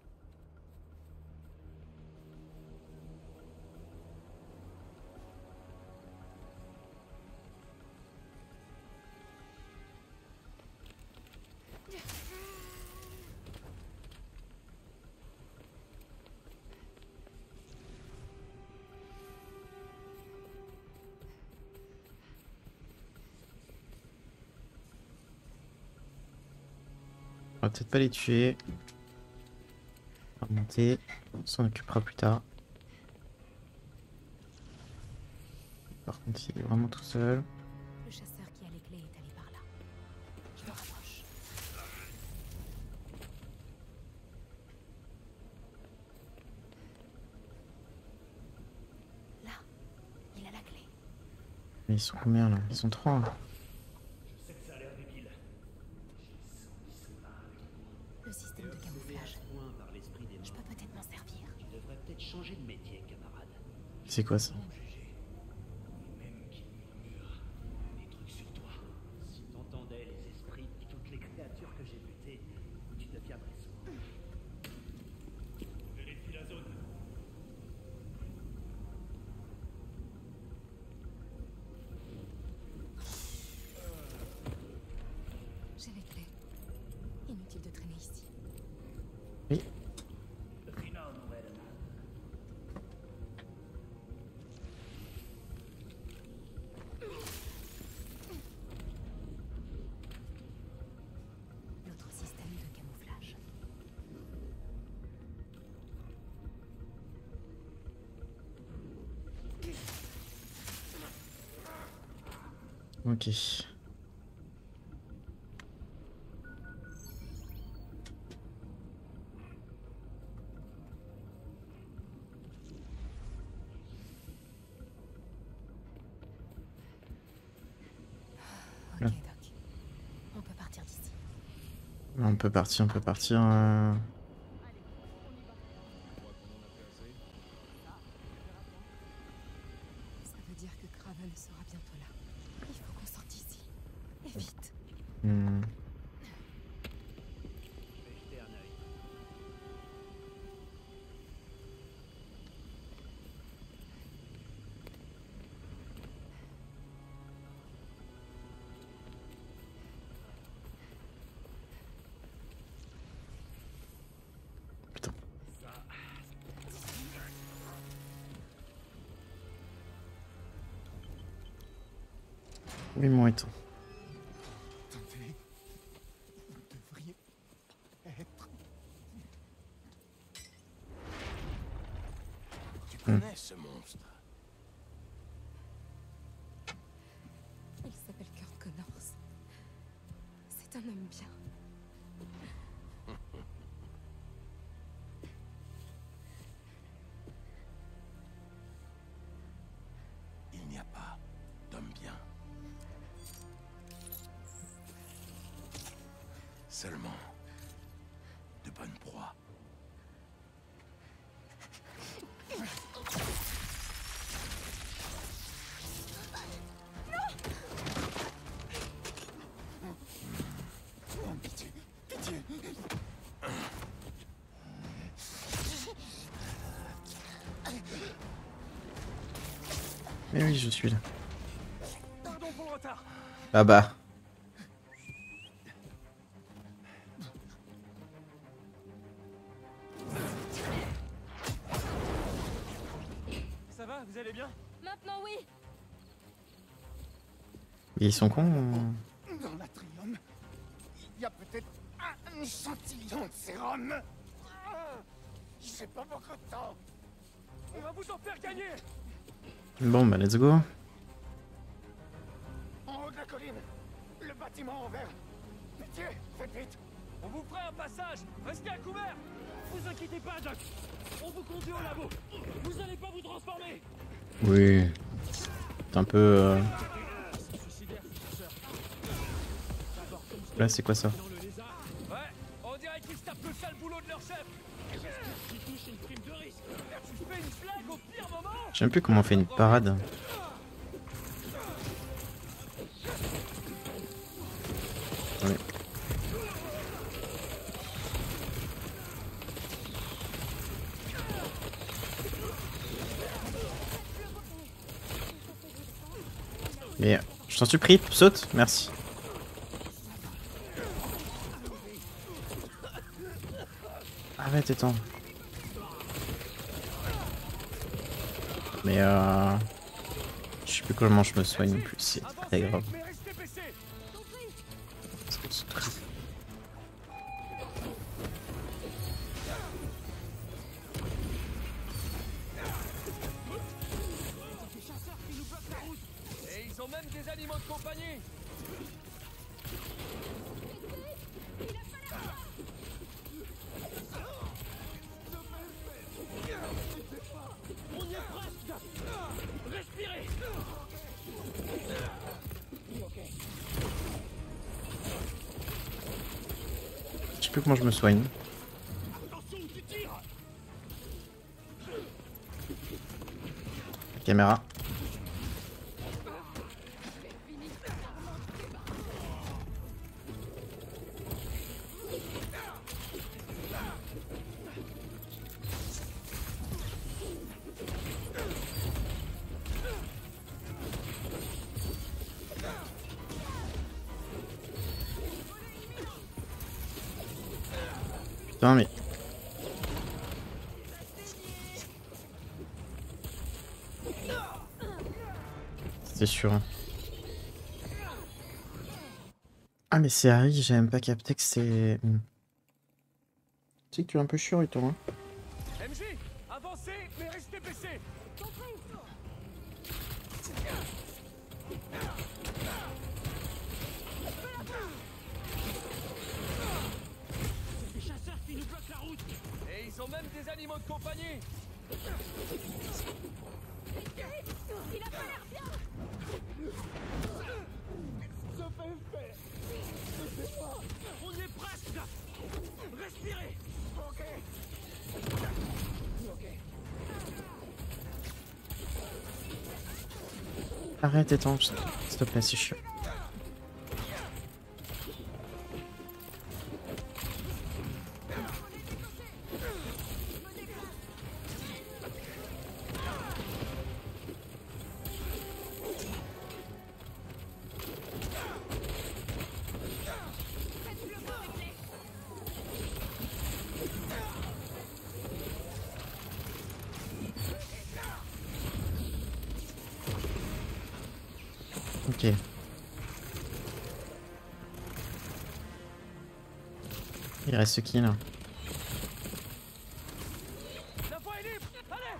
On va peut-être pas les tuer. On va remonter. On s'en occupera plus tard. Par contre, il est vraiment tout seul. Le chasseur qui a les clés est allé par là. Je me rapproche. Là, il a la clé. Mais ils sont combien là? Ils sont trois. Hein. Je sais que ça a l'air débile. Le système de camouflage. Par l'esprit des Je peux peut-être m'en servir. Tu devrais peut-être changer de métier, camarade. C'est quoi ça? Même qu'ils murmurent des trucs sur toi. Si t'entendais les esprits et toutes les créatures que j'ai butées, tu deviendrais sourd. Vérifie la zone. J'ai les clés. Inutile de traîner ici. Oui. L'autre système de camouflage. Ok. Ok, Doc. On peut partir d'ici. On peut partir, on peut partir. Euh... Ça veut dire que Kraven sera bientôt là. Il faut qu'on sorte d'ici. Et vite. Hmm. Je vais jeter un œil. Oui, mon étant. Attendez. Vous devriez être... Tu connais ce monstre? Il s'appelle Kurt Connors. C'est un homme bien. Il n'y a pas d'homme bien. Seulement de bonnes proies. Oh, pitié, pitié. Mais oui, je suis là. Pardon pour le retard. Ah bah. Ça va, vous allez bien? Maintenant, oui. Mais ils sont cons. ou- Dans l'atrium, il y a peut-être un échantillon de sérum. J'ai pas beaucoup de temps. On va vous en faire gagner. Bon, bah, let's go. En haut de la colline, le bâtiment en verre. Pitié, faites vite. On vous fera un passage. Restez à couvert. Vous inquiétez pas, Doc. On vous conduit au labo. Vous allez pas vous transformer. Oui. C'est un peu. Euh... Là, c'est quoi ça? Ouais, on dirait qu'ils se tapent le sale boulot de leur chef. Qui touche une prime de risque. Tu fais une blague au pire moment. Je sais même plus comment on fait une parade. Ouais. Mais je t'en supplie, saute, merci. Arrête, étends. Mais euh... je sais plus comment je me soigne plus, c'est très grave. Et ils ont même des animaux de compagnie. On y est presque. Respirez. Je sais plus comment je me soigne. Caméra. Putain mais... C'est sûr. Ah mais c'est Harry, j'ai même pas capté que c'est... Hmm. Tu sais que tu es un peu chiant et toi hein. M J, avancez, mais restez baissés. Des chasseurs qui nous bloquent la route. Et ils ont même des animaux de compagnie. Il a pas l'air bien. Ça fait faire. Je sais pas. On y est presque. Respirez. Ok. Ok. Arrête, étends, s'il te plaît, c'est chiant. Ok. Il reste qui là? La voie est libre. Allez.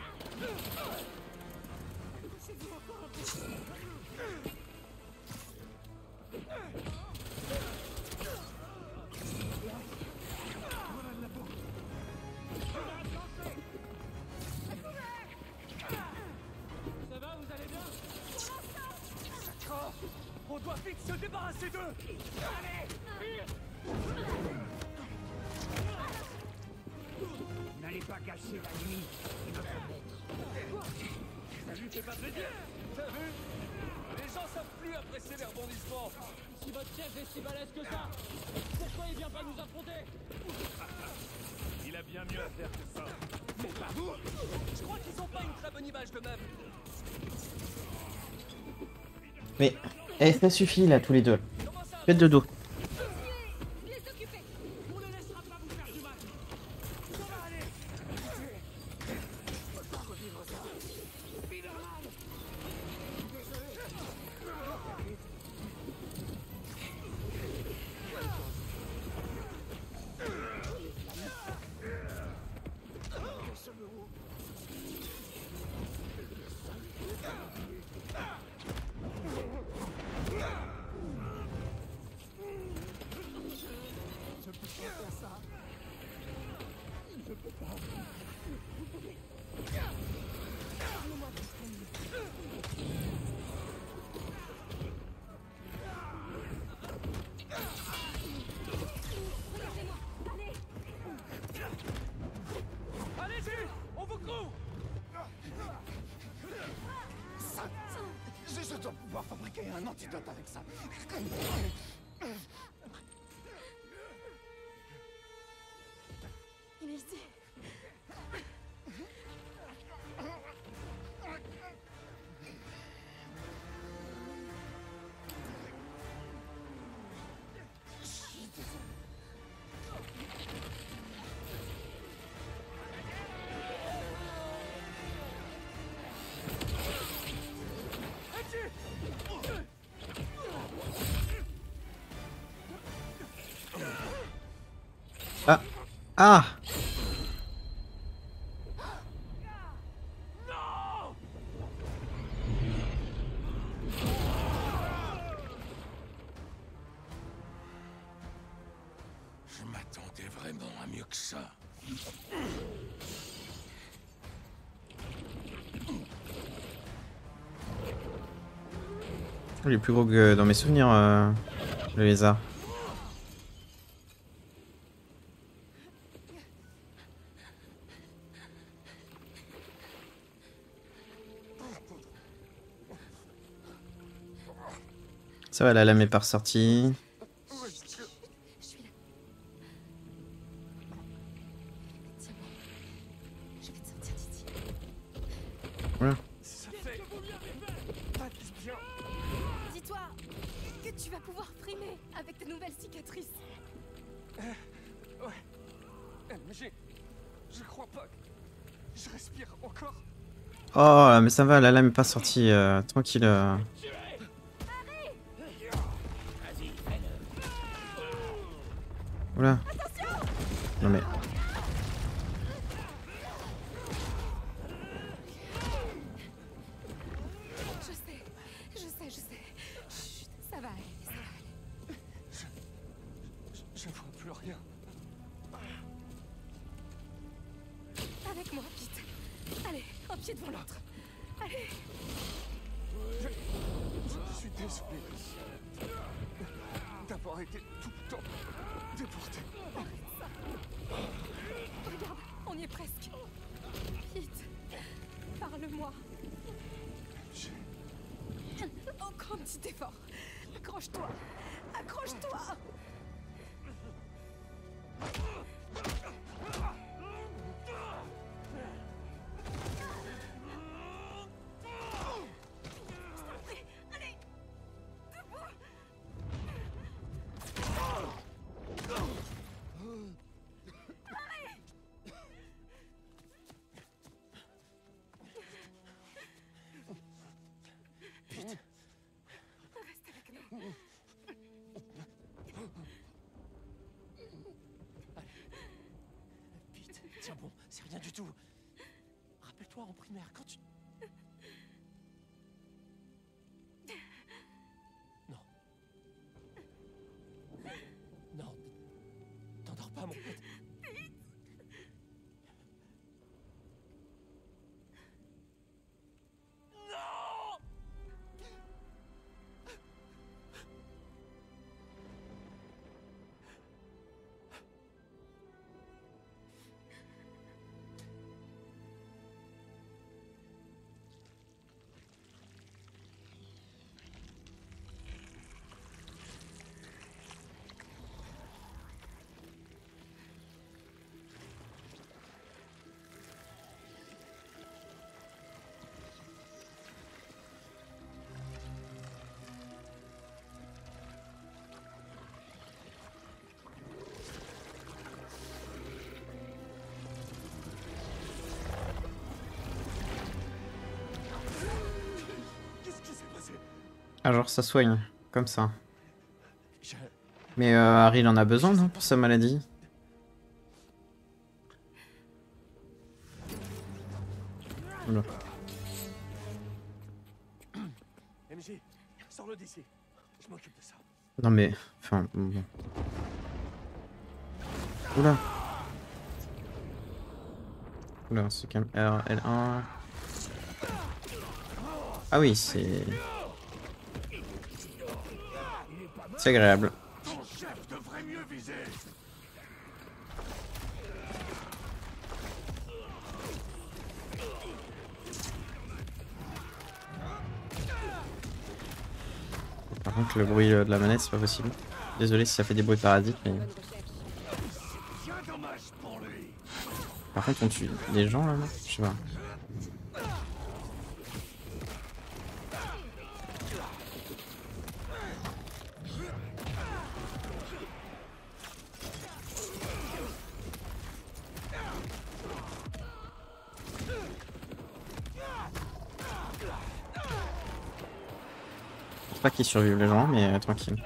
Ça va, vous allez bien? D'accord. On doit vite se débarrasser d'eux. Allez, vite. N'allez pas gâcher la nuit de notre maître. Ça lui fait pas plaisir. T'as vu? Les gens savent plus apprécier les rebondissements. Si votre chef est si balèze que ça, pourquoi il vient pas nous affronter? Il a bien mieux à faire que ça. Mais pas vous. Je crois qu'ils ont pas une très bonne image d'eux-mêmes. Mais eh, ça suffit là tous les deux. Faites de dos. Allez-y, on vous court. Ça, je, je dois pouvoir fabriquer un antidote avec ça. Il est ici. Ah. Ah. Je m'attendais vraiment à mieux que ça. Il est plus gros que dans mes souvenirs, euh, le lézard. Ça va, la lame est pas ressortie. Voilà. Dis-toi que tu vas pouvoir frimer avec tes nouvelles cicatrices. Euh, ouais. Euh, mais j'ai... Je crois pas que... Je respire encore. Oh, mais ça va, la lame est pas sortie. Euh, tranquille. Euh. Oula. Non mais... Je sais, je sais, je sais. Chut, ça va aller, ça va aller. Je... Je, je vois plus rien. Avec moi, vite. Allez, un pied devant l'autre. Allez. Je... Je suis désolé d'avoir été tout le temps déporté. Regarde, on y est presque. Vite, parle-moi. Encore un petit effort. Accroche-toi, accroche-toi. Allez, debout. Vite. Reste avec nous. rien du tout. Rappelle-toi en primaire, quand tu... Non. Non. T'endors pas, mon pote. Non! Ah, genre ça soigne, comme ça. Mais euh, Harry il en a besoin, non, pour sa maladie? Oula. M J, sors-le d'ici. Je m'occupe de ça. Non mais... Enfin... Bon. Oula. Oula, se calme. R, L un... Ah oui, c'est... C'est agréable. Ton chef devrait mieux viser. Par contre, le bruit de la manette, c'est pas possible. Désolé si ça fait des bruits parasites, mais... Par contre, on tue des gens, là, non? Je sais pas. Pas qu'ils survivent les gens, mais euh, tranquille.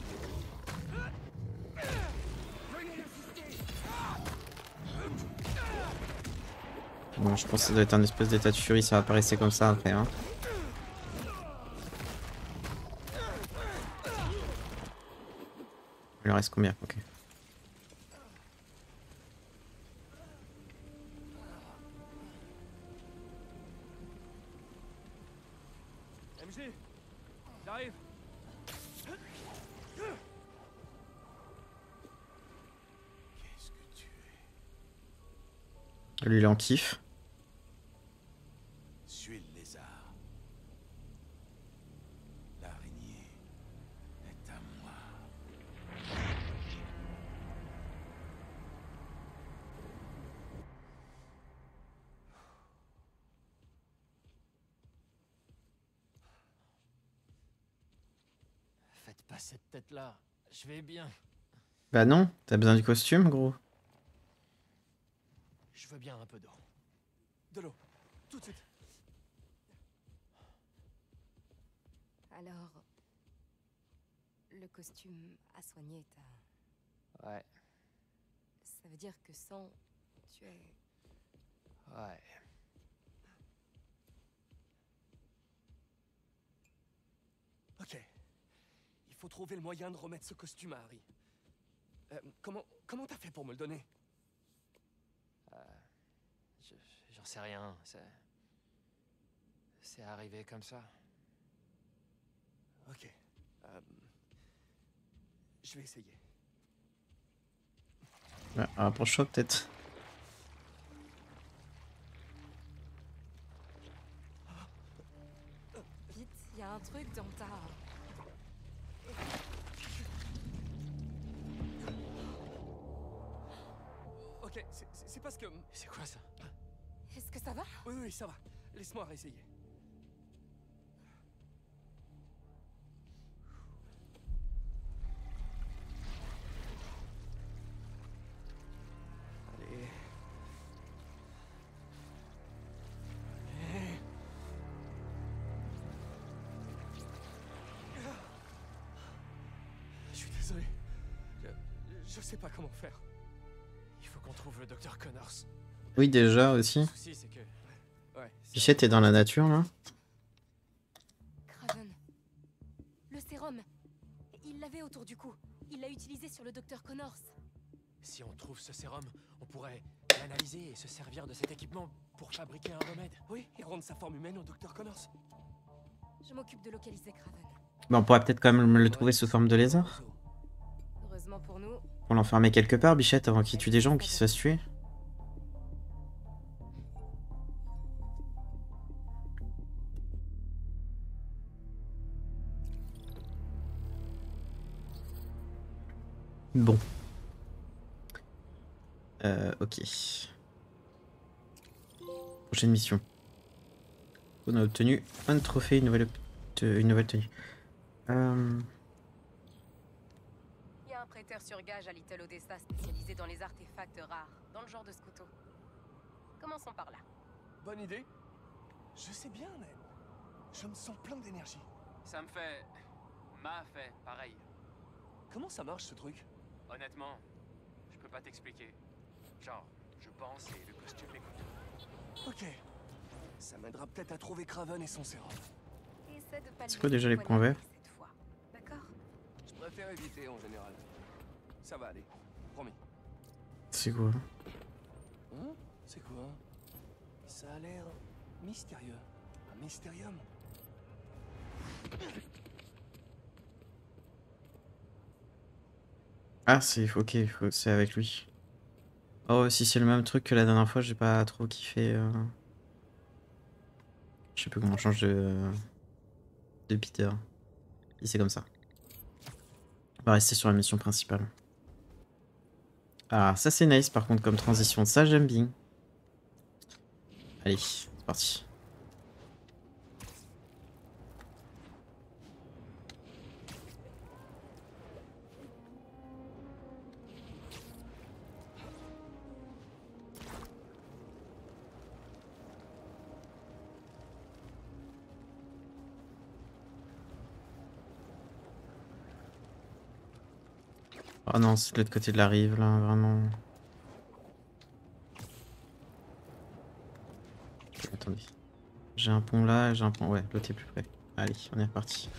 Bon, je pense que ça doit être un espèce d'état de furie, ça va pas rester comme ça après. Hein. Il en reste combien? Ok. M J, j'arrive. Qu'est-ce que tu es? Lui, il en kiffe. Suis le lézard. L'araignée est à moi. Faites pas cette tête-là. Je vais bien. Bah non, t'as besoin du costume, gros. Je veux bien un peu d'eau. De l'eau. Tout de suite. Alors, le costume a soigné ta... Ouais, Ça veut dire que sans, tu es... ouais. Ok. Il faut trouver le moyen de remettre ce costume à Harry. Euh, comment comment t'as fait pour me le donner? Euh, je- J'en sais rien, c'est... C'est arrivé comme ça. Ok. Euh, je vais essayer. Ouais, rapproche-toi peut-être. Vite, il y a un truc dans ta... Ok, c'est- c'est c'est parce que... C'est quoi ça? Est-ce que ça va? Oui, oui, ça va. Laisse-moi réessayer. Allez. Allez. Je suis désolé. Je, je sais pas comment faire. Il faut qu'on trouve le docteur Connors. Oui, déjà aussi. Le souci, c'est que... Ouais, c'est- Bichette est dans la nature là. Craven. Le sérum. Il l'avait autour du cou. Il l'a utilisé sur le docteur Connors. Si on trouve ce sérum, on pourrait l'analyser et se servir de cet équipement pour fabriquer un remède. Oui, et rendre sa forme humaine au docteur Connors. Je m'occupe de localiser Craven. Bah, on pourrait peut-être quand même le trouver sous forme de lézard. Heureusement pour nous, Pour l'enfermer quelque part, Bichette, avant qu'il tue des gens ou qu'il se fasse tuer. Bon. Euh, ok. Prochaine mission. On a obtenu un trophée, une nouvelle, une nouvelle tenue. Euh... Il y a un prêteur sur gage à Little Odessa spécialisé dans les artefacts rares, dans le genre de ce couteau. Commençons par là. Bonne idée. Je sais bien, mais je me sens plein d'énergie. Ça me fait... m'a fait pareil. Comment ça marche ce truc? Honnêtement, je peux pas t'expliquer. Genre, je pense et le costume m'écoute. Ok. Ça m'aidera peut-être à trouver Craven et son sérum. Essaie de pas C'est quoi déjà les points verts? cette fois. D'accord? Je préfère éviter en général. Ça va aller. Promis. C'est quoi? Hein? C'est quoi? Ça a l'air mystérieux. Un mystérium. Ah, c'est ok, faut- c'est avec lui. Oh, si c'est le même truc que la dernière fois, j'ai pas trop kiffé. euh. Je sais plus comment on change de, de Peter. Et c'est comme ça. On va rester sur la mission principale. Ah, ça c'est nice par contre comme transition. Ça j'aime bien. Allez, c'est parti. Oh non, c'est de l'autre côté de la rive là, vraiment. Attendez. J'ai un pont là, j'ai un pont. Ouais, l'autre est plus près. Allez, on est reparti.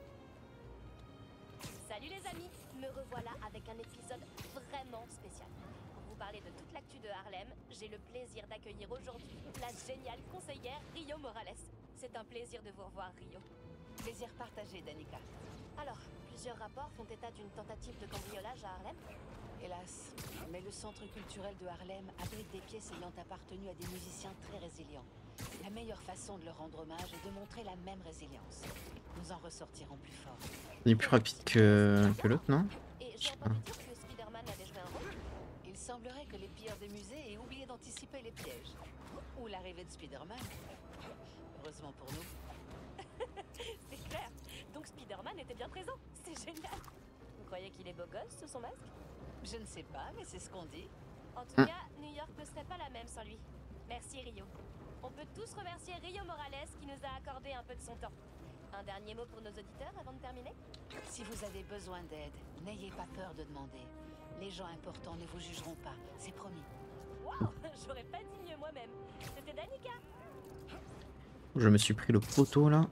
Salut les amis, me revoilà avec un épisode vraiment spécial. Pour vous parler de toute l'actu de Harlem, j'ai le plaisir d'accueillir aujourd'hui la géniale conseillère Rio Morales. C'est un plaisir de vous revoir, Rio. Plaisir partagé, Danica. Alors, plusieurs rapports font état d'une tentative de cambriolage à Harlem. Hélas, mais le centre culturel de Harlem abrite des pièces ayant appartenu à des musiciens très résilients. La meilleure façon de leur rendre hommage est de montrer la même résilience. Nous en ressortirons plus forts. Il est plus rapide que, que l'autre, non? Et j'ai entendu dire que Spider-Man avait joué un rôle. Il semblerait que les pilleurs des musées aient oublié d'anticiper les pièges. Ou l'arrivée de Spider-Man. Heureusement pour nous. C'est clair. Donc Spider-Man était bien présent. C'est génial. Vous croyez qu'il est beau gosse sous son masque? Je ne sais pas, mais c'est ce qu'on dit. En tout cas, New York ne serait pas la même sans lui. Merci Rio. On peut tous remercier Rio Morales qui nous a accordé un peu de son temps. Un dernier mot pour nos auditeurs avant de terminer? Si vous avez besoin d'aide, n'ayez pas peur de demander. Les gens importants ne vous jugeront pas, c'est promis. Waouh, j'aurais pas dit mieux moi-même. C'était Danica. Je me suis pris le poteau là.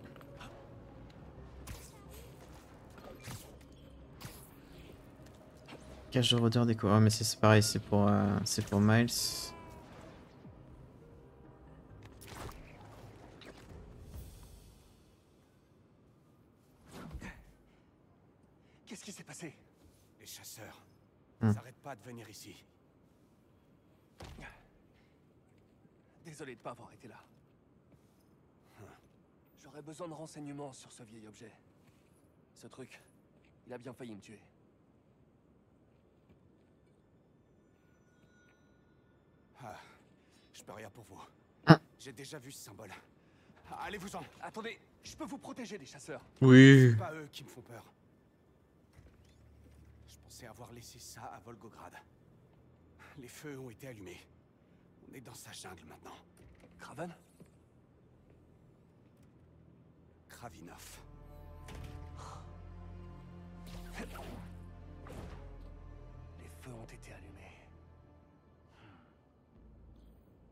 Cache de rodeur déco. Ah mais c'est pareil, c'est pour, euh, c'est pour Miles. Qu'est-ce qui s'est passé? Les chasseurs. Hmm. Ils n'arrêtent pas de venir ici. Désolé de pas avoir été là. J'aurais besoin de renseignements sur ce vieil objet. Ce truc, il a bien failli me tuer. Ah, je peux rien pour vous. Ah. J'ai déjà vu ce symbole. Ah, allez-vous-en. Attendez, je peux vous protéger des chasseurs. Oui. C'est pas eux qui me font peur. Je pensais avoir laissé ça à Volgograd. Les feux ont été allumés. On est dans sa jungle maintenant. Craven? Kravinov. Les feux ont été allumés.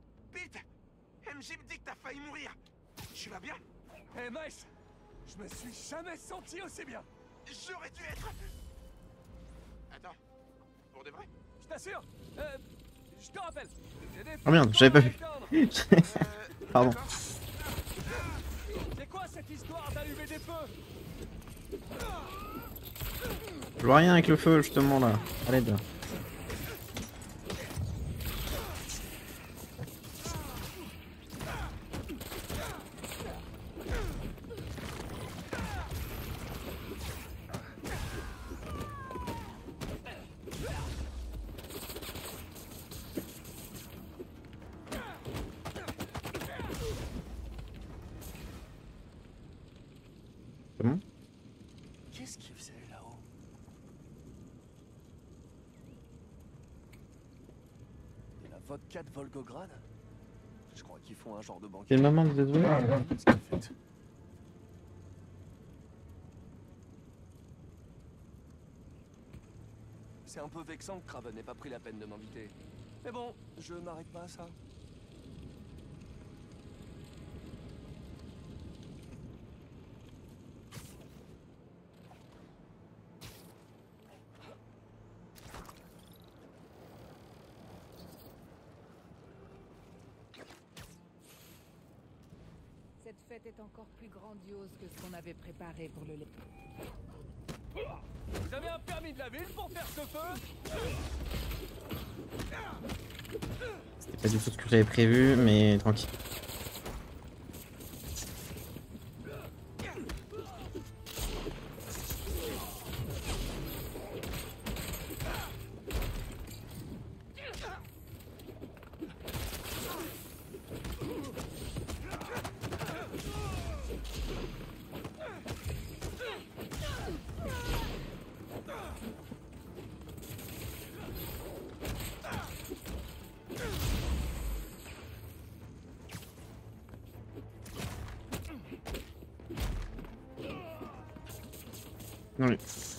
M J me dit que t'as failli mourir. Tu vas bien? Hé, hey, Miles, je me suis jamais senti aussi bien. J'aurais dû être... Attends, pour de vrai? Je t'assure. Euh, je te rappelle. Oh merde, j'avais pas vu. Pardon. C'est quoi cette histoire d'allumer des feux? Je vois rien avec le feu justement là. Allez bien. Comment? Qu'est-ce qu'il faisait là-haut? Et la vodka de Volgograd? Je crois qu'ils font un genre de banquet. C'est le maman de Zezou? C'est un peu vexant que Kraven n'ait pas pris la peine de m'inviter. Mais bon, je m'arrête pas à ça. Cette fête est encore plus grandiose que ce qu'on avait préparé pour le lait. Vous avez un permis de la ville pour faire ce feu? C'était pas du tout ce que j'avais prévu, mais tranquille. Oui.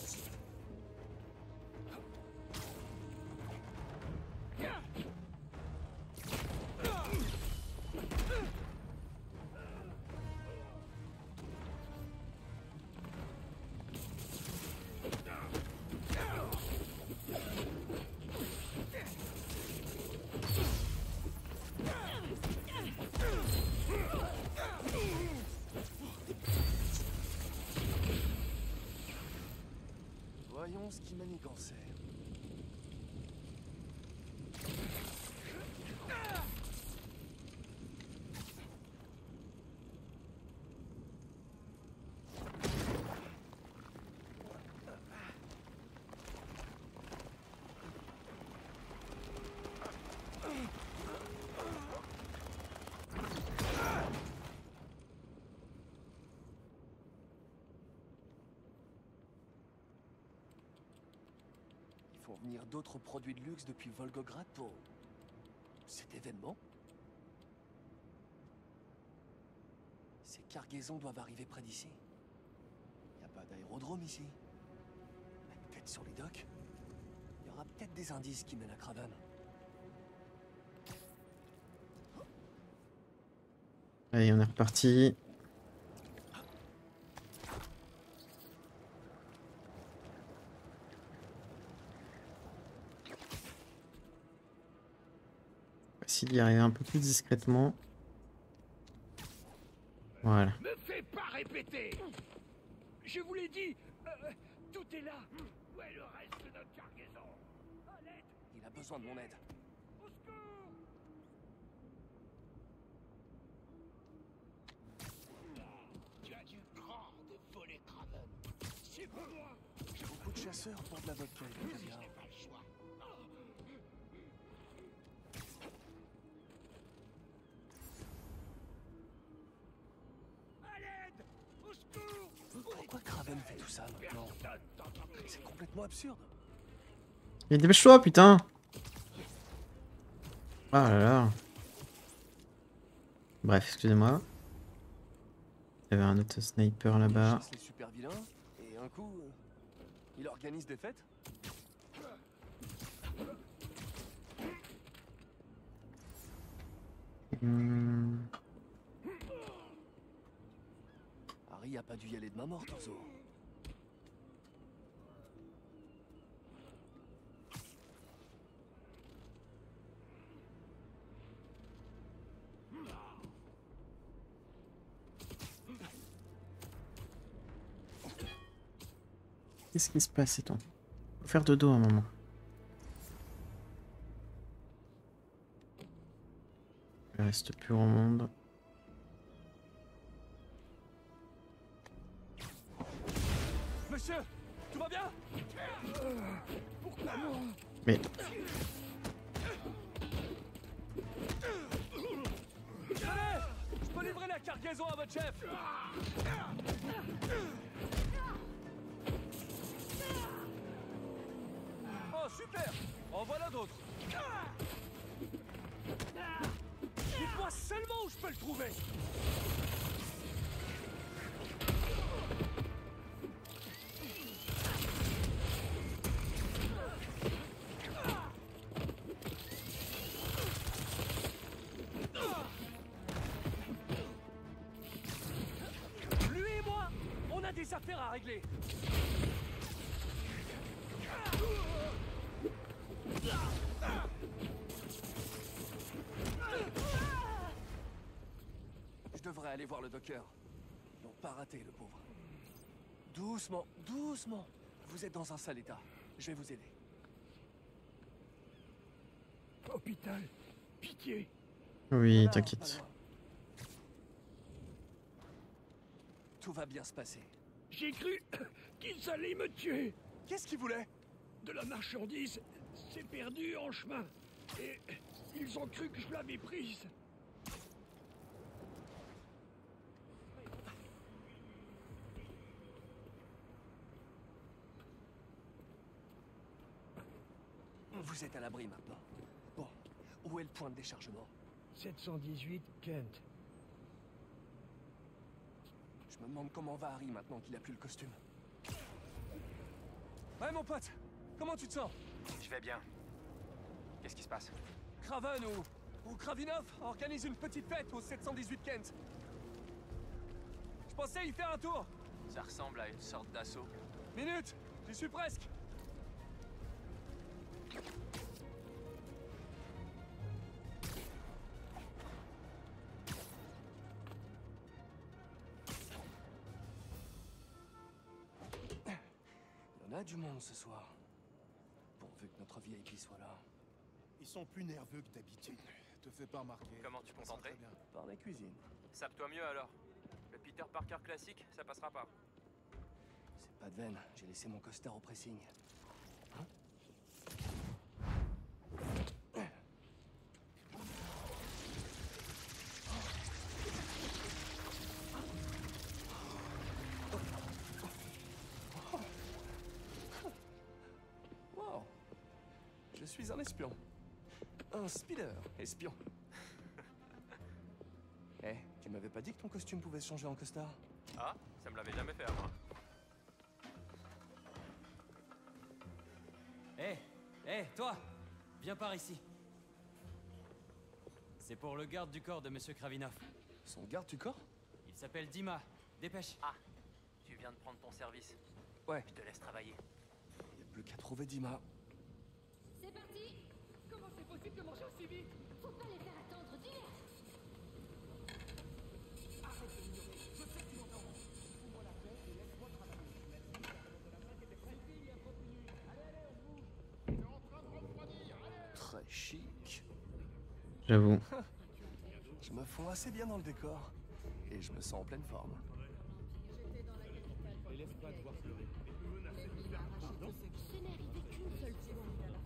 Voyons ce qui manigançait. Font venir d'autres produits de luxe depuis Volgograd pour cet événement. Ces cargaisons doivent arriver près d'ici. Il n'y a pas d'aérodrome ici. Mais peut-être sur les docks. Il y aura peut-être des indices qui mènent à Kraven. Allez, on est reparti. S'il y arrive un peu plus discrètement. Voilà. Me fais pas répéter. Je vous l'ai dit, euh, tout est là. Où est le reste de notre cargaison? À l'aide. Il a besoin de mon aide. Au secours. Tu as du grand de voler Kraven. C'est pour moi. J'ai beaucoup de chasseurs pour de la vodka et du caviar. Pas le choix. Pourquoi Kraven fait tout ça maintenant? C'est complètement absurde. Mais dépêche-toi, putain! Ah là là. Bref, excusez-moi. Il y avait un autre sniper là-bas. Il chasse les super vilains et un coup, euh, il organise des fêtes. Hmm. a pas dû y aller de main morte, Orzo. Qu'est-ce qui se passe, c'est-on? Faut faire dodo à un moment. Il reste plus grand monde. Monsieur, tout va bien? Pourquoi moi? Mais... Allez, je peux livrer la cargaison à votre chef. Oh, super! En voilà d'autres. Dites-moi seulement où je peux le trouver. Lui et moi, on a des affaires à régler. Je devrais aller voir le docker. Ils n'ont pas raté, le pauvre. Doucement, doucement. Vous êtes dans un sale état. Je vais vous aider. Hôpital, pitié. Oui, Voilà, t'inquiète. voilà. Tout va bien se passer. J'ai cru qu'ils allaient me tuer. Qu'est-ce qu'ils voulaient? De la marchandise s'est perdue en chemin. Et ils ont cru que je l'avais prise. Vous êtes à l'abri maintenant. Bon, où est le point de déchargement? sept cent dix-huit, Kent. Je me demande comment va Harry maintenant qu'il a plus le costume. Ouais, mon pote, comment tu te sens? Je vais bien. Qu'est-ce qui se passe? Craven ou, ou Kravinov organise une petite fête au sept cent dix-huit Kent. Je pensais y faire un tour. Ça ressemble à une sorte d'assaut. Minute, j'y suis presque. Il y en a du monde ce soir. Pourvu que notre V I P soit là. Ils sont plus nerveux que d'habitude. Te fais pas remarquer. Comment tu comptes entrer? Par la cuisine. Sape-toi mieux alors. Le Peter Parker classique, ça passera pas. C'est pas de veine, j'ai laissé mon costard au pressing. Hein? Wow. Je suis un espion. Un speeder espion. Eh, hey, tu m'avais pas dit que ton costume pouvait se changer en costard? Ah, ça me l'avait jamais fait à moi. Hé, hey, hé, hey, toi, viens par ici. C'est pour le garde du corps de Monsieur Kravinov. Son garde du corps? Il s'appelle Dima. Dépêche. Ah, tu viens de prendre ton service. Ouais. Je te laisse travailler. Il n'y a plus qu'à trouver Dima. C'est parti. Comment c'est possible de manger aussi vite? Faut pas les faire attendre, dis-le. Arrête de m'ignorer. Je sais que tu m'entends. Fous-moi la paix et laisse-moi travailler. Merci, la période de la fête était prête. Il y a trente minutes. Allez, allez, on bouge. C'est en train de refroidir. Allez. Très chic. J'avoue. Je me fonds assez bien dans le décor. Et je me sens en pleine forme. Et laisse pas te voir pleurer. Et tu menaçais de me faire pardon? Ce n'est arrivé qu'une seule fois.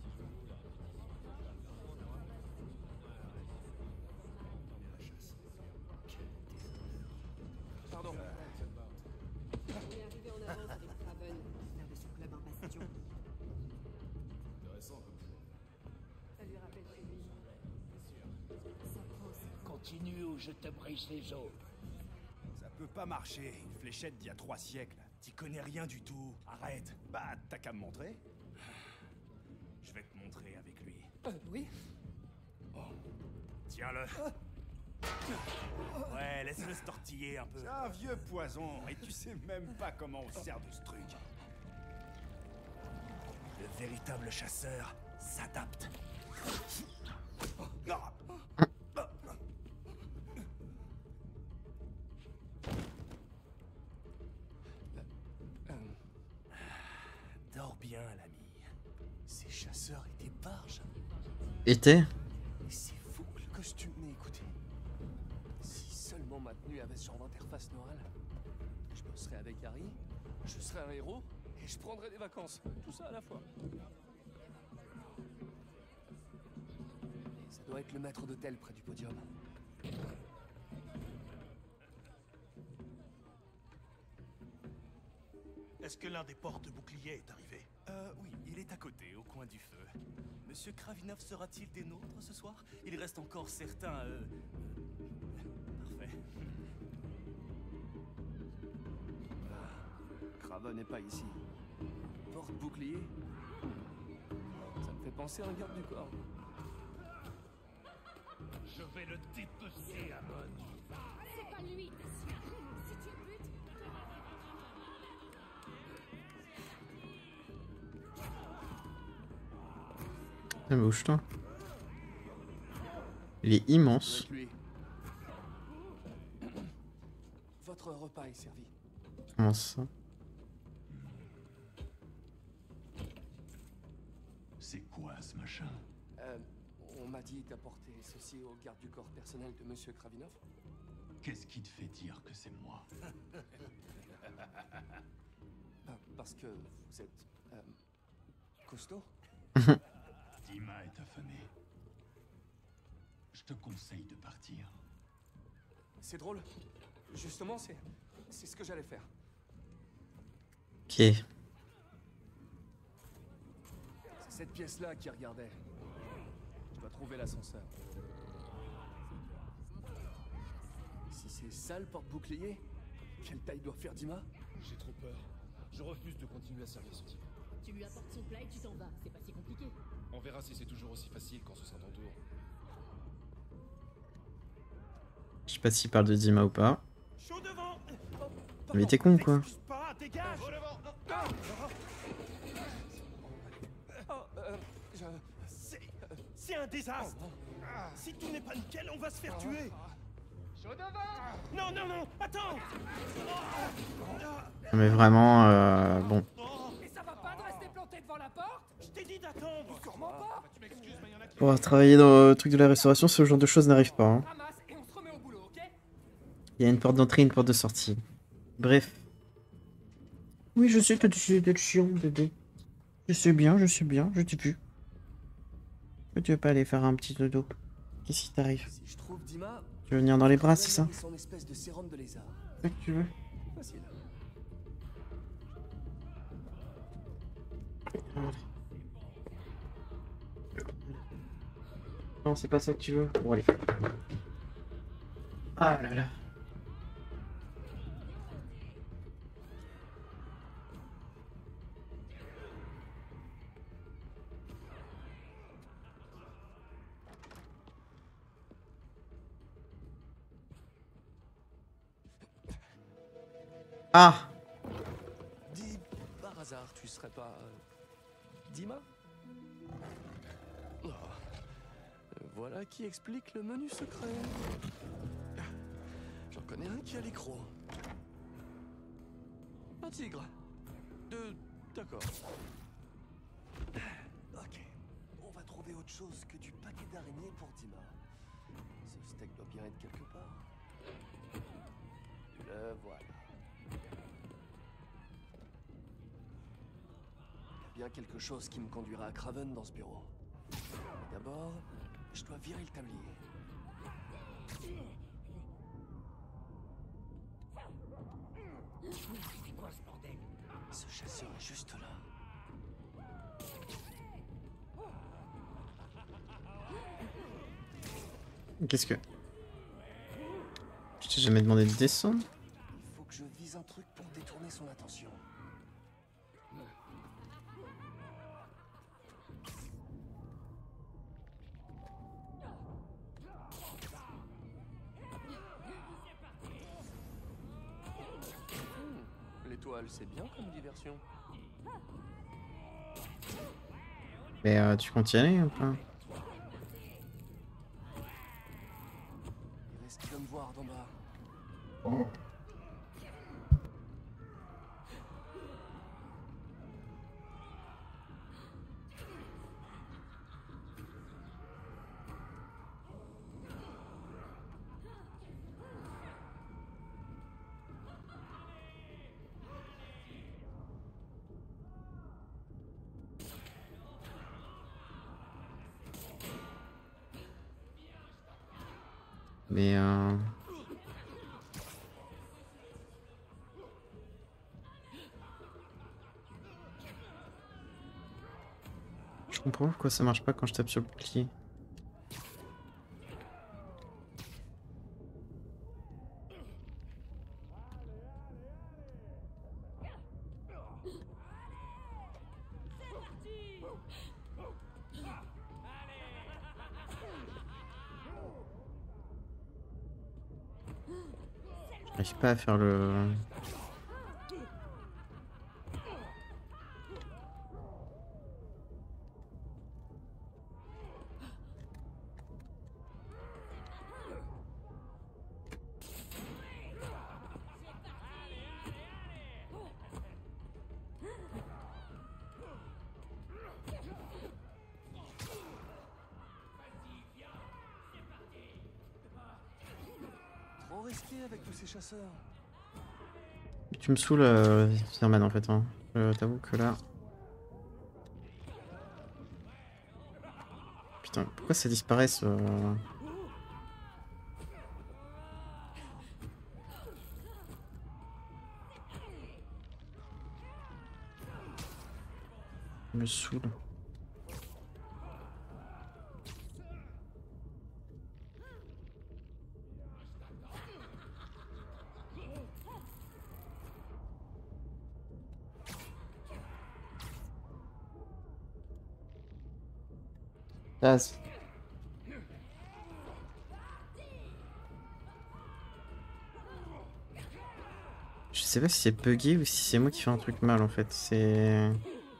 Pardon. On est arrivé en avance avec Craven, faire de son club un bastion. Intéressant comme Ça lui rappelle chez lui. Ça prend aussi. Continue ou je te brise les os. Ça peut pas marcher, une fléchette d'il y a trois siècles. T'y connais rien du tout. Arrête. Bah, t'as qu'à me montrer. Je vais te montrer avec lui. Euh, oui. Tiens-le. Ouais, laisse-le se tortiller un peu. C'est un vieux poison, et tu sais même pas comment on sert de ce truc. Le véritable chasseur s'adapte. Dors bien, l'ami. Ces chasseurs étaient barges. Était Et c'est fou que le costume m'ait écouté. Si seulement ma tenue avait ce genre d'interface neurale, je bosserais avec Harry, je serais un héros, et je prendrais des vacances. Tout ça à la fois. Ça doit être le maître d'hôtel près du podium. Est-ce que l'un des porte-boucliers est arrivé? Euh, oui, il est à côté, au coin du feu. Monsieur Kravinov sera-t-il des nôtres ce soir? Il reste encore certains... Euh... Parfait. Craven n'est pas ici. Porte-bouclier? Ça me fait penser à un garde du corps. Je vais le dépecer, Amon. C'est pas lui. Si tu le butes... Ah, bouge-toi. Il est immense. Avec lui. Votre repas est servi. Comment ça? C'est quoi ce machin? Euh, on m'a dit d'apporter ceci au garde du corps personnel de Monsieur Kravinov. Qu'est-ce qui te fait dire que c'est moi? Ah, parce que vous êtes... Euh, costaud. Dima est affamé. Je te conseille de partir. C'est drôle. Justement, c'est... c'est ce que j'allais faire. Ok. C'est cette pièce-là qui regardait. Je dois trouver l'ascenseur. Si c'est ça le porte-bouclier, quelle taille doit faire Dima? J'ai trop peur. Je refuse de continuer à servir ce type. Tu lui apportes son plat et tu t'en vas. C'est pas si compliqué. On verra si c'est toujours aussi facile quand ce sera ton tour. Je sais pas s'il parle de Dima ou pas. Mais t'es con quoi. Pas, dégage! Oh, euh, je... C'est... c'est un désastre! Si tout n'est pas nickel, on va se faire tuer! Non, non, non! Attends! Mais vraiment, euh, bon. Et ça va pas de rester planté devant la porte? Je t'ai dit d'attendre! Sûrement pas! Tu m'excuses, mais y en a qui... Pour travailler dans le truc de la restauration, ce genre de choses n'arrive pas. Hein. Ramasse et on se remet au boulot, ok? Il y a une porte d'entrée et une porte de sortie. Bref. Oui, je sais que tu es chiant, bébé. Je sais bien, je sais bien, je t'ai plus. Que tu veux pas aller faire un petit dodo? Qu'est-ce qui t'arrive? Si je trouve Dima, Tu veux venir dans les bras, c'est ça? son espèce de sérum de lézard. C'est ça que tu veux? Facile. Non, c'est pas ça que tu veux. Bon, allez. Ah là là. Ah! Dis, par hasard, tu serais pas... euh, Dima? Oh. Voilà qui explique le menu secret. J'en connais un qui a les crocs. Un tigre. Deux... D'accord. Ok. On va trouver autre chose que du paquet d'araignées pour Dima. Ce steak doit bien être quelque part. Le voilà. Il y a bien quelque chose qui me conduira à Craven dans ce bureau. Mais d'abord, je dois virer le tablier. C'est quoi ce bordel? Ce chasseur est juste là. Qu'est-ce que... Je t'ai jamais demandé de descendre? Il faut que je vise un truc pour détourner son attention. étoiles, c'est bien comme diversion. Mais euh, tu comptes y aller ou pas? Il risque de me voir d'en bas. Oh. Mais euh... je comprends pourquoi ça marche pas quand je tape sur le bouclier. J'arrive pas à faire le... Trop risqué avec tous ces chasseurs. Tu me saoules, euh, Spider-Man, en fait. Hein. Je t'avoue que là... Putain, pourquoi ça disparaît ce... Il me saoule. Taz. Je sais pas si c'est bugué ou si c'est moi qui fais un truc mal en fait. C'est...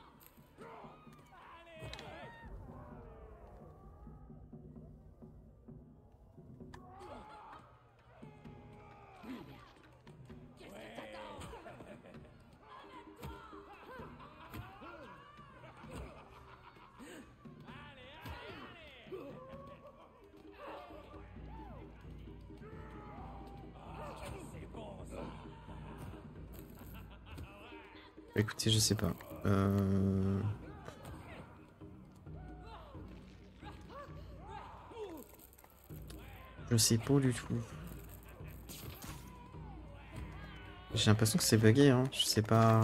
Écoutez, je sais pas. Euh... Je sais pas du tout. J'ai l'impression que c'est bugué, hein. Je sais pas...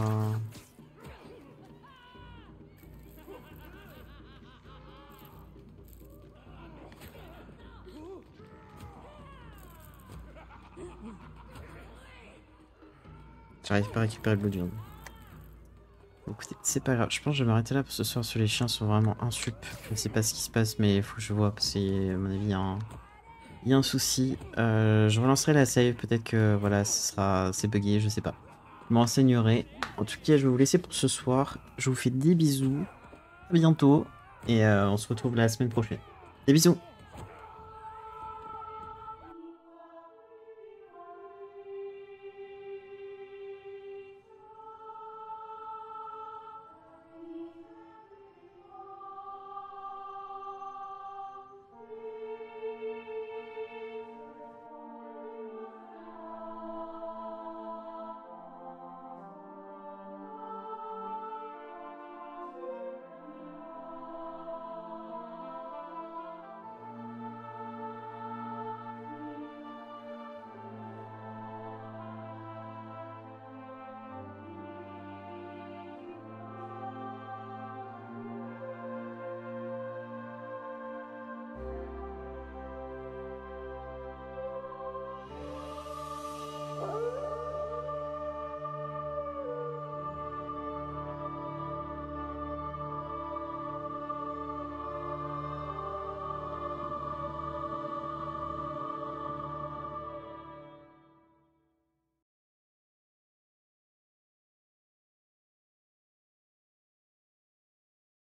J'arrive pas à récupérer le Blood. Écoutez, c'est pas grave, je pense que je vais m'arrêter là pour ce soir sur les chiens sont vraiment insup. Je sais pas ce qui se passe mais il faut que je vois parce que à mon avis il y a un, il y a un souci. Euh, je relancerai la save, peut-être que voilà, ce sera c'est bugué, je sais pas. Je m'enseignerai. En tout cas, je vais vous laisser pour ce soir. Je vous fais des bisous. À bientôt et euh, on se retrouve la semaine prochaine. Des bisous.